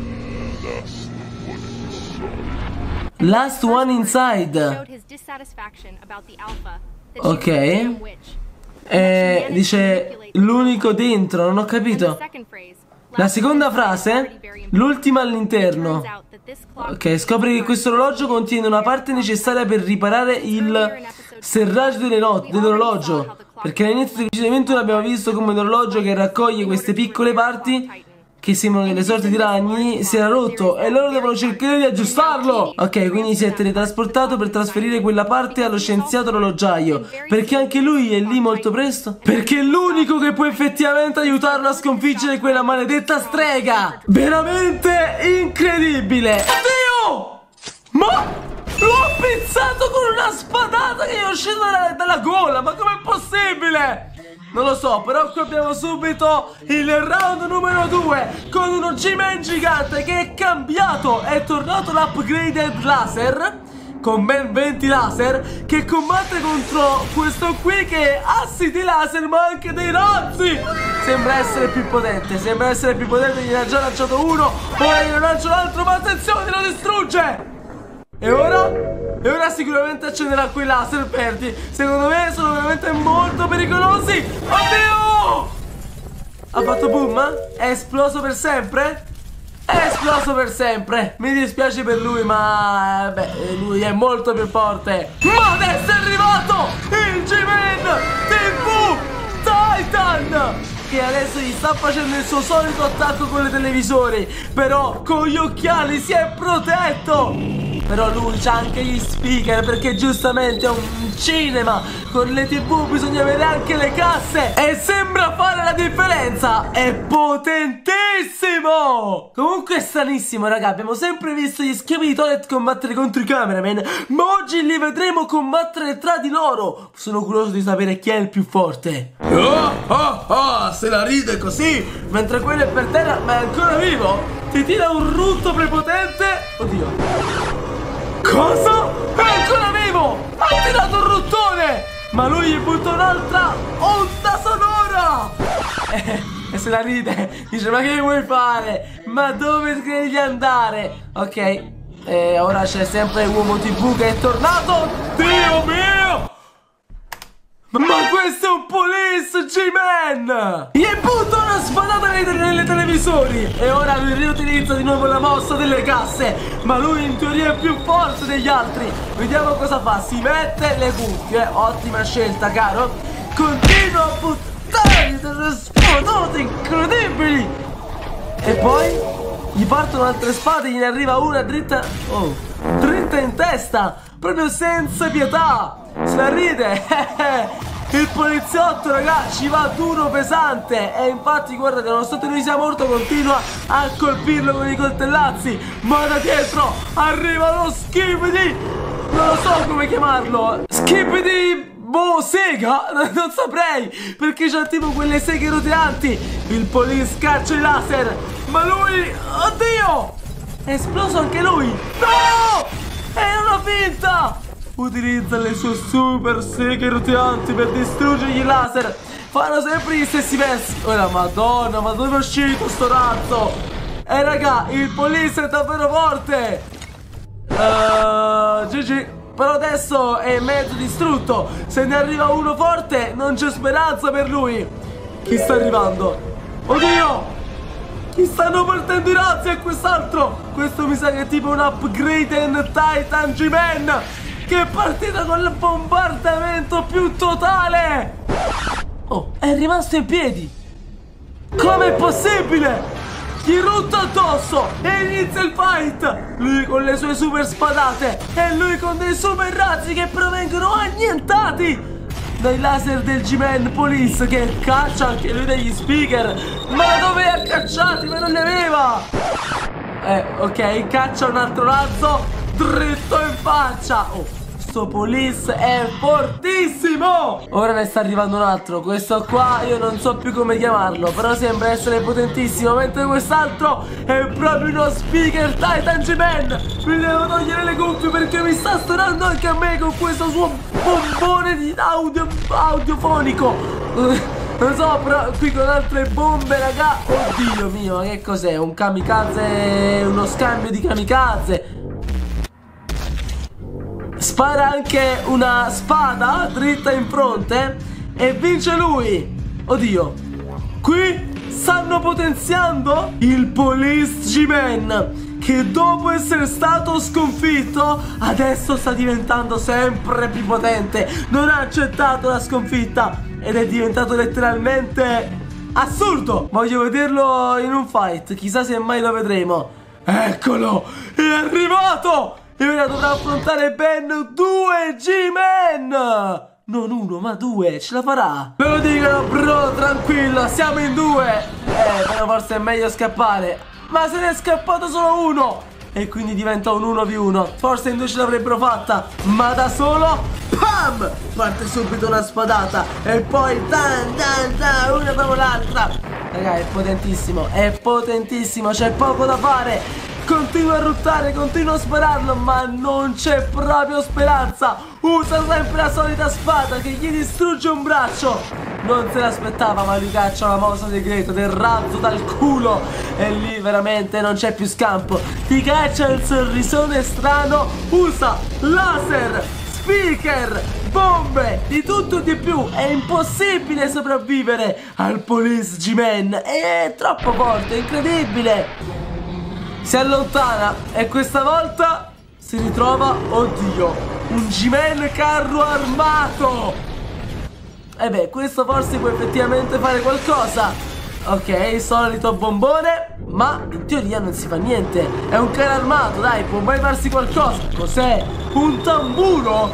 Last one inside. Ok. Dice l'unico dentro, non ho capito. La seconda frase, l'ultima all'interno. Ok, scopri che questo orologio contiene una parte necessaria per riparare il serraggio dell'orologio. Perché all'inizio del episodio 21 abbiamo visto come l'orologio che raccoglie queste piccole parti, che sembrano delle sorte di ragni, si era rotto e loro devono cercare di aggiustarlo. Ok, quindi si è teletrasportato per trasferire quella parte allo scienziato orologiaio. Perché anche lui è lì molto presto? Perché è l'unico che può effettivamente aiutarlo a sconfiggere quella maledetta strega. Veramente incredibile. Oddio! Ma l'ho pizzato con una spadata che è uscita dalla gola. Ma com'è possibile? Non lo so, però qui abbiamo subito il round numero 2 con uno G-Man gigante che è cambiato. È tornato l'upgraded laser con ben 20 laser che combatte contro questo qui che ha assi di laser ma anche dei razzi. Sembra essere più potente, gliene ha già lanciato uno, ora gliene lancio l'altro, ma attenzione, lo distrugge! E ora? E ora sicuramente accenderà quei laser verdi. Secondo me sono veramente molto pericolosi. Oddio! Ha fatto boom? È esploso per sempre? È esploso per sempre. Mi dispiace per lui, ma beh, lui è molto più forte. Ma adesso è arrivato il G-Man TV Titan, che adesso gli sta facendo il suo solito attacco con i televisori. Però con gli occhiali si è protetto. Però lui c'ha anche gli speaker, perché giustamente è un cinema. Con le TV bisogna avere anche le casse e sembra fare la differenza. È potentissimo. Comunque è stranissimo, raga. Abbiamo sempre visto gli schiavi di Toilet combattere contro i cameraman, ma oggi li vedremo combattere tra di loro. Sono curioso di sapere chi è il più forte. Se la ride così mentre quello è per terra, ma è ancora vivo. Ti tira un rutto prepotente. Oddio. Cosa? È ancora vivo! Ha tirato un ruttone! Ma lui gli butta un'altra onda sonora! E se la ride. Dice, ma che vuoi fare? Ma dove credi di andare? Ok. Ora c'è sempre Uomo TV che è tornato. Dio mio! Ma questo è un police G-Man! Gli butta una spadata nelle televisori e ora lui riutilizza di nuovo la mossa delle casse. Ma lui in teoria è più forte degli altri. Vediamo cosa fa. Si mette le cuffie. Ottima scelta, caro. Continua a buttare delle spadate incredibili. E poi gli partono altre spade. Gliene arriva una dritta. Oh, dritta in testa, proprio senza pietà. Se la ride. Il poliziotto, raga, ci va duro pesante. E infatti guarda che nonostante lui sia morto continua a colpirlo con i coltellazzi. Ma da dietro arriva lo Skibidi. Non lo so come chiamarlo. Skibidi boh, sega? Non saprei, perché c'ha tipo quelle seghe roteanti. Il police caccia i laser. Ma lui, oddio, è esploso anche lui. No, è una finta. Utilizza le sue super seghe roteanti per distruggere i laser. Fanno sempre gli stessi versi. Ora, madonna, ma dove è uscito sto razzo? Raga, il police è davvero forte. GG. Però adesso è mezzo distrutto. Se ne arriva uno forte non c'è speranza per lui. Chi sta arrivando? Oddio, chi stanno partendo i razzi a quest'altro? Questo mi sa che è tipo un upgraded Titan G-Man, che è partita con il bombardamento più totale. Oh, è rimasto in piedi. Com'è possibile? Gli rutta addosso e inizia il fight. Lui con le sue super spadate e lui con dei super razzi che provengono annientati dai laser del G-Man Police, che caccia anche lui degli speaker. Ma dove ha cacciati? Ma non ne aveva. Ok, caccia un altro razzo dritto in faccia. Oh, sto Police è fortissimo. Ora ne sta arrivando un altro. Questo qua io non so più come chiamarlo, però sembra essere potentissimo, mentre quest'altro è proprio uno speaker Titan G-Man. Mi devo togliere le cuffie perché mi sta stonando anche a me con questo suo bombone di audiofonico. Non so, però qui con altre bombe, raga. Oddio mio, ma che cos'è? Un kamikaze, uno scambio di kamikaze. Spara anche una spada dritta in fronte e vince lui. Oddio. Qui stanno potenziando il Police G-Man, che dopo essere stato sconfitto adesso sta diventando sempre più potente. Non ha accettato la sconfitta ed è diventato letteralmente assurdo. Voglio vederlo in un fight, chissà se mai lo vedremo. Eccolo, è arrivato! E ora dovrà affrontare ben 2 G-Men! Non uno, ma 2, ce la farà? Me lo dicono, bro, tranquillo, siamo in 2. Però forse è meglio scappare. Ma se ne è scappato solo uno e quindi diventa un 1v1. Forse in 2 ce l'avrebbero fatta, ma da solo, pam! Parte subito una spadata e poi dan dan dan, una dopo l'altra. Raga, è potentissimo, c'è poco da fare. Continua a ruttare, continua a spararlo, ma non c'è proprio speranza. Usa sempre la solita spada che gli distrugge un braccio. Non se l'aspettava, ma lui caccia la mossa segreto del razzo dal culo e lì veramente non c'è più scampo. Ti caccia il sorrisone strano, usa laser, speaker, bombe, di tutto e di più. È impossibile sopravvivere al Police G-Man. È troppo forte, è incredibile. Si allontana e questa volta si ritrova, oddio, un G-Man carro armato. E beh, questo forse può effettivamente fare qualcosa. Ok, solito bombone, ma in teoria non si fa niente. È un carro armato, dai, può mai farsi qualcosa. Cos'è? Un tamburo?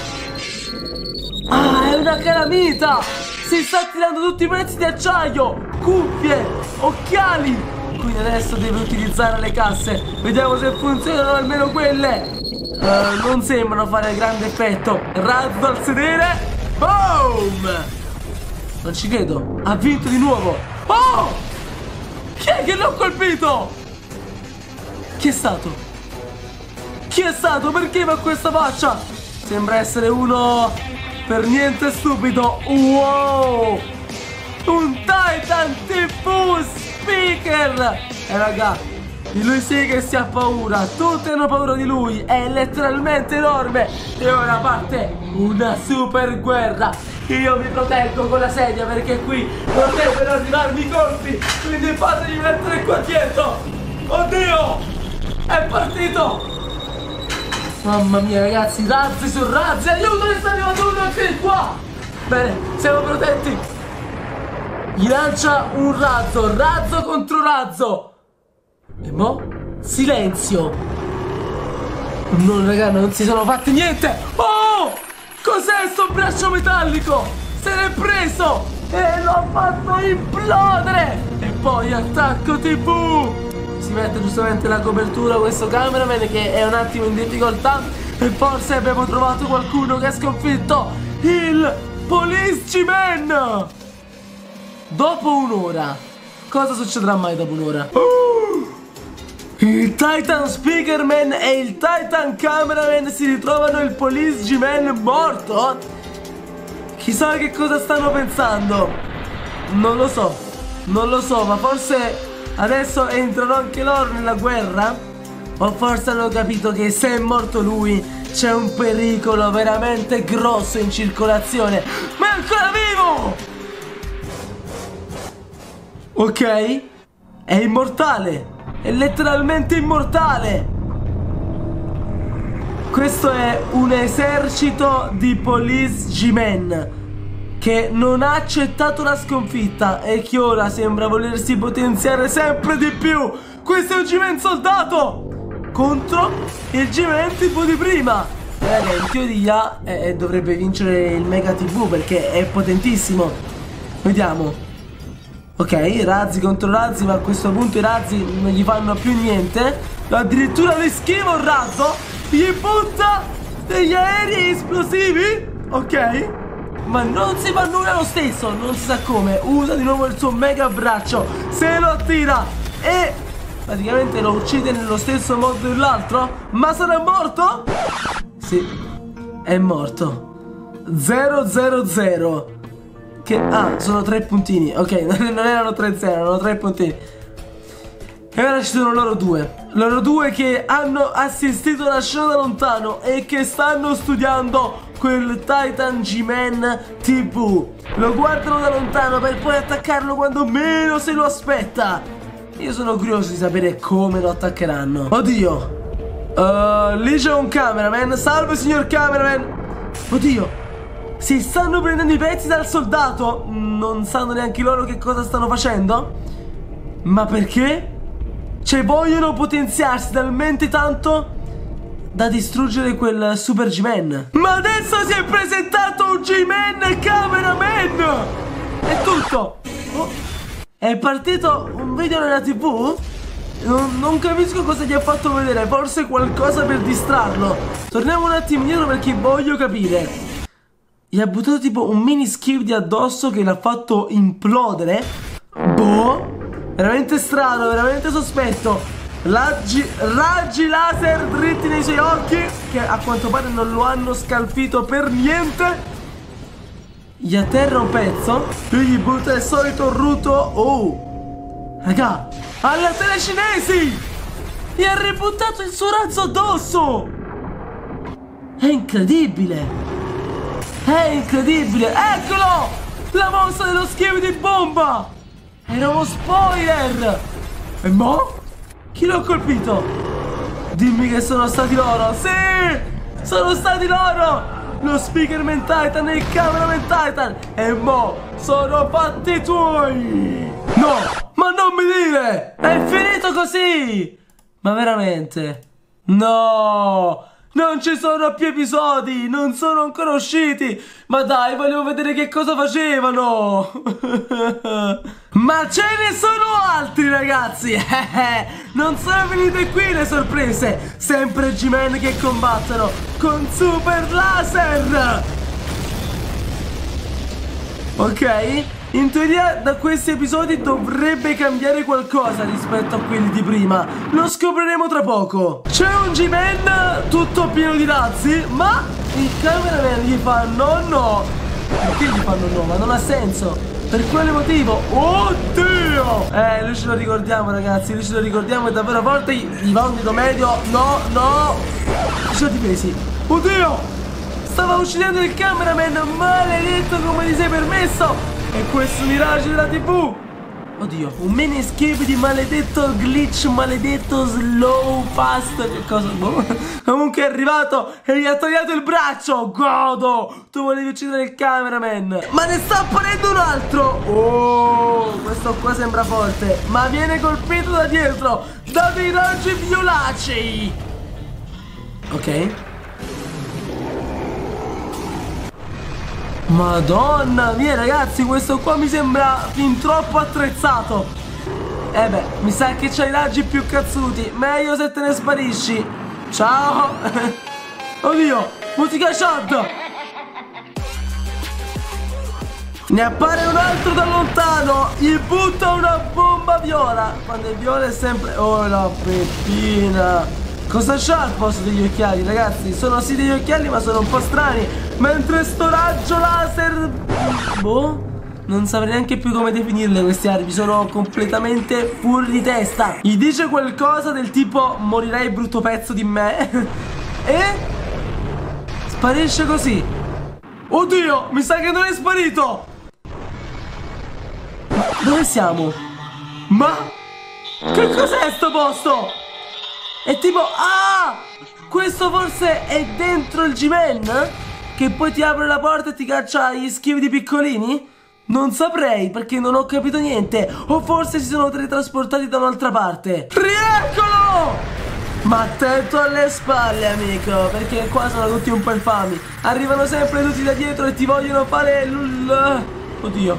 Ah, è una calamita. Si sta tirando tutti i pezzi di acciaio, cuffie, occhiali. Quindi adesso deve utilizzare le casse. Vediamo se funzionano almeno quelle. Non sembrano fare grande effetto. Razzo al sedere. Boom! Non ci credo. Ha vinto di nuovo. Oh! Chi è che l'ho colpito? Chi è stato? Chi è stato? Perché fa questa faccia? Sembra essere uno per niente stupido. Wow! Un Titan TV Speaker! Raga, di lui sì che si ha paura. Tutti hanno paura di lui. È letteralmente enorme. E ora parte una super guerra. Io mi proteggo con la sedia perché qui potrebbero arrivarmi i colpi. Quindi fatevi mettere qua dietro. Oddio! È partito! Mamma mia ragazzi, razzi su razzi. Aiuto, ne sta arrivando uno anche di qua. Bene, siamo protetti. Gli lancia un razzo, razzo contro razzo. E mo? Silenzio. No raga, non si sono fatti niente. Oh! Cos'è sto braccio metallico? Se l'è preso e l'ho fatto implodere. E poi attacco TV. Si mette giustamente la copertura questo cameraman che è un attimo in difficoltà. E forse abbiamo trovato qualcuno che ha sconfitto il Police G-Man. Dopo un'ora, cosa succederà mai dopo un'ora? Il Titan Speakerman e il Titan Cameraman si ritrovano il Police G-Man morto? Chissà che cosa stanno pensando. Non lo so, ma forse adesso entrano anche loro nella guerra? O forse hanno capito che se è morto lui c'è un pericolo veramente grosso in circolazione. Ma è ancora vivo! Ok, è immortale, è letteralmente immortale. questo è un esercito di Police G-Men che non ha accettato la sconfitta e che ora sembra volersi potenziare sempre di più. Questo è un G-Men soldato contro il G-Men tipo di prima. Raga, in teoria dovrebbe vincere il Mega TV perché è potentissimo. Vediamo. Ok, razzi contro razzi, ma a questo punto i razzi non gli fanno più niente. Addirittura le schiva un razzo, gli butta degli aerei esplosivi. Ok, ma non si fa nulla lo stesso, non si sa come. Usa di nuovo il suo mega braccio, se lo attira e praticamente lo uccide nello stesso modo dell'altro. Ma sarà morto? Sì, è morto. 000. Che sono 3 puntini. Ok, non erano 3-0, erano 3 puntini. E ora ci sono loro due che hanno assistito la scena da lontano e che stanno studiando quel Titan G-Men TV. Lo guardano da lontano per poi attaccarlo quando meno se lo aspetta. Io sono curioso di sapere come lo attaccheranno. Oddio, lì c'è un cameraman. Salve signor cameraman. Oddio, si stanno prendendo i pezzi dal soldato. Non sanno neanche loro che cosa stanno facendo. Ma perché? Cioè vogliono potenziarsi talmente tanto da distruggere quel super G-Man. Ma adesso si è presentato un G-Man cameraman. È tutto. È partito un video nella TV? Non capisco cosa gli ha fatto vedere. Forse qualcosa per distrarlo. Torniamo un attimo indietro perché voglio capire. Gli ha buttato tipo un mini skip di addosso che l'ha fatto implodere. Boh, veramente strano, veramente sospetto. Raggi laser dritti nei suoi occhi, che a quanto pare non lo hanno scalfito per niente. Gli atterra un pezzo. Lui gli butta il solito ruto. Oh, raga, alla telecinesi gli ha ributtato il suo razzo addosso. È incredibile. È incredibile. Eccolo, la mossa dello schifo di bomba. Era uno spoiler. E mo? Chi l'ha colpito? Dimmi che sono stati loro. Sì, sono stati loro. Lo Speakerman Titan e il Cameraman Titan. E mo sono fatti tuoi. No, ma non mi dire. È finito così. Ma veramente? No, non ci sono più episodi, non sono ancora usciti. Ma dai, volevo vedere che cosa facevano. Ma ce ne sono altri, ragazzi. Non sono venute qui le sorprese. Sempre G-Men che combattono con super laser. Ok, in teoria da questi episodi dovrebbe cambiare qualcosa rispetto a quelli di prima. Lo scopriremo tra poco. C'è un G-Man tutto pieno di razzi, ma il cameraman gli fa no. Perché gli fanno no? Ma non ha senso. Per quale motivo? Oddio! Noi ce lo ricordiamo, ragazzi. Noi ce lo ricordiamo, è davvero forte. Gli va un dito medio. No. Ci sono difesi. Oddio! Stava uccidendo il cameraman. Maledetto, come ti sei permesso? E questo miraggio della TV. Oddio, un mini escape di maledetto glitch, maledetto slow fast. Che cosa? Boh. Comunque è arrivato e gli ha tagliato il braccio. Godo, tu volevi uccidere il cameraman, ma ne sta apparendo un altro. Oh, questo qua sembra forte, ma viene colpito da dietro da dei raggi violacei. Ok. Madonna mia, ragazzi, questo qua mi sembra fin troppo attrezzato. Beh, mi sa che c'hai i raggi più cazzuti. Meglio se te ne sparisci. Ciao. Oddio, musica shot. Ne appare un altro da lontano. Gli butta una bomba viola. Quando è viola è sempre... Oh, la peppina. Cosa c'ha al posto degli occhiali, ragazzi? Sono sì degli occhiali, ma sono un po' strani. Mentre sto raggio laser... Boh, non saprei neanche più come definirle queste armi. Sono completamente fuori di testa. Gli dice qualcosa del tipo morirai brutto pezzo di me. E sparisce così. Oddio, mi sa che non è sparito. Ma dove siamo? Ma che cos'è sto posto? È tipo... questo forse è dentro il G-Man? Che poi ti apre la porta e ti caccia gli schividi piccolini? Non saprei perché non ho capito niente. O forse si sono teletrasportati da un'altra parte. Rieccolo! Ma attento alle spalle, amico, perché qua sono tutti un po' infami. Arrivano sempre tutti da dietro e ti vogliono fare Oddio.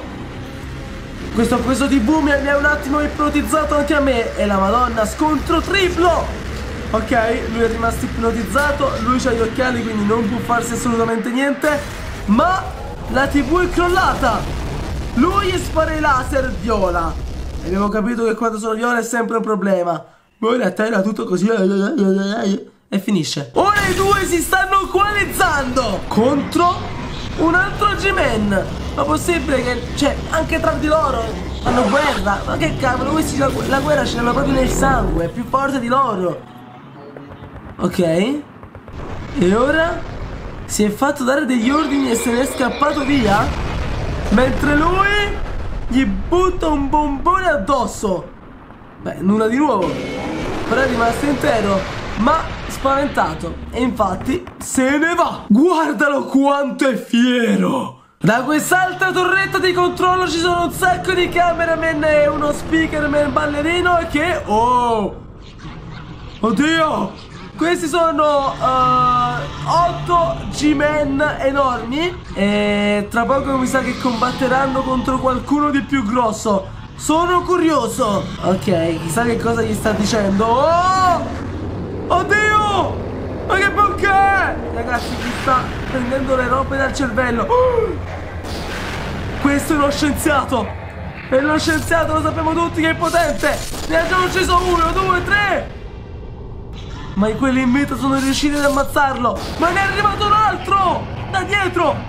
Questo TV mi ha un attimo ipnotizzato anche a me. E la madonna, scontro triplo. Ok, lui è rimasto ipnotizzato. Lui ha gli occhiali, quindi non può farsi assolutamente niente. Ma la TV è crollata. Lui spara i laser viola. E avevo capito che quando sono viola è sempre un problema. Ora tira tutto così e finisce. Ora i due si stanno coalizzando contro un altro G-Man. Ma possibile che, cioè, anche tra di loro fanno guerra? Ma che cavolo, questi la guerra ce l'hanno proprio nel sangue, è più forte di loro. Ok. E ora si è fatto dare degli ordini e se n'è scappato via, mentre lui gli butta un bombone addosso. Beh, nulla di nuovo. Però è rimasto intero, ma spaventato. E infatti se ne va. Guardalo quanto è fiero. Da quest'altra torretta di controllo ci sono un sacco di cameraman e uno speakerman ballerino che... Oh! Oddio! Questi sono 8 G-Men enormi. E tra poco mi sa che combatteranno contro qualcuno di più grosso. Sono curioso. Ok, chissà che cosa gli sta dicendo. Oh! Oddio! Ma che bocca è? Ragazzi, mi sta prendendo le robe dal cervello. Questo è uno scienziato. E lo scienziato lo sappiamo tutti che è potente. Ne ha già ucciso 1, 2, 3. Ma quelli in meta sono riusciti ad ammazzarlo. Ma ne è arrivato un altro da dietro.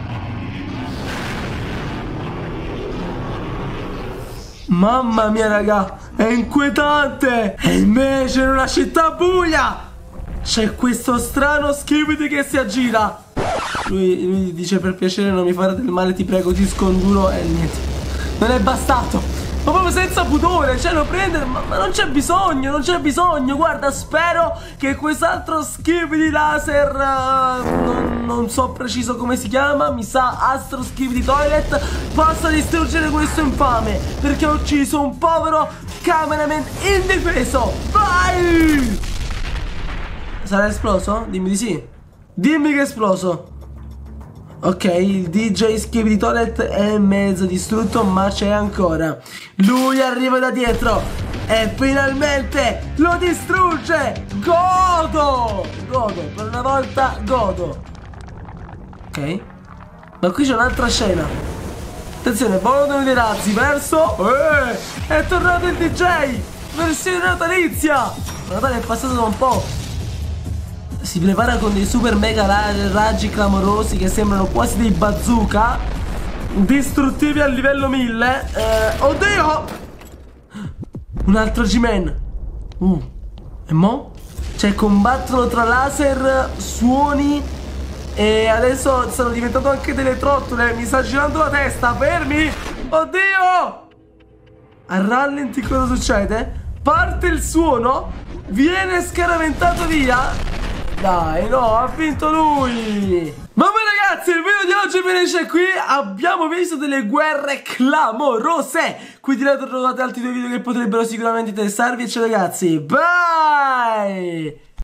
Mamma mia raga, è inquietante. E invece in una città buia c'è questo strano Skibidi che si aggira. Lui dice: per piacere non mi fare del male, ti prego, ti sconduro. E niente, non è bastato. Ma proprio senza pudore, cioè lo prende, ma non c'è bisogno, non c'è bisogno. Guarda, spero che quest'altro Skibidi laser, non so preciso come si chiama, mi sa Astro Skibidi Toilet, possa distruggere questo infame, perché ha ucciso un povero cameraman indifeso. Vai! Sarà esploso? Dimmi di sì. Dimmi che è esploso. Ok, il DJ Skibidi Toilet è mezzo distrutto, ma c'è ancora. Lui arriva da dietro e finalmente lo distrugge. Godo! Godo, per una volta godo. Ok. Ma qui c'è un'altra scena. Attenzione, volo dei razzi verso... è tornato il DJ! Versione natalizia! Natale è passato da un po'. Si prepara con dei super mega raggi clamorosi che sembrano quasi dei bazooka, distruttivi a livello 1000. Oddio! Un altro G-Man. E mo'? Cioè combattono tra laser, suoni. E adesso stanno diventando anche delle trottole. Mi sta girando la testa. Fermi! Oddio! A rallenti cosa succede? Parte il suono, viene scaraventato via. Dai, no, ha vinto lui. Vabbè ragazzi, il video di oggi finisce qui. Abbiamo visto delle guerre clamorose. Qui di lato trovate altri due video che potrebbero sicuramente interessarvi. E ciao ragazzi, bye.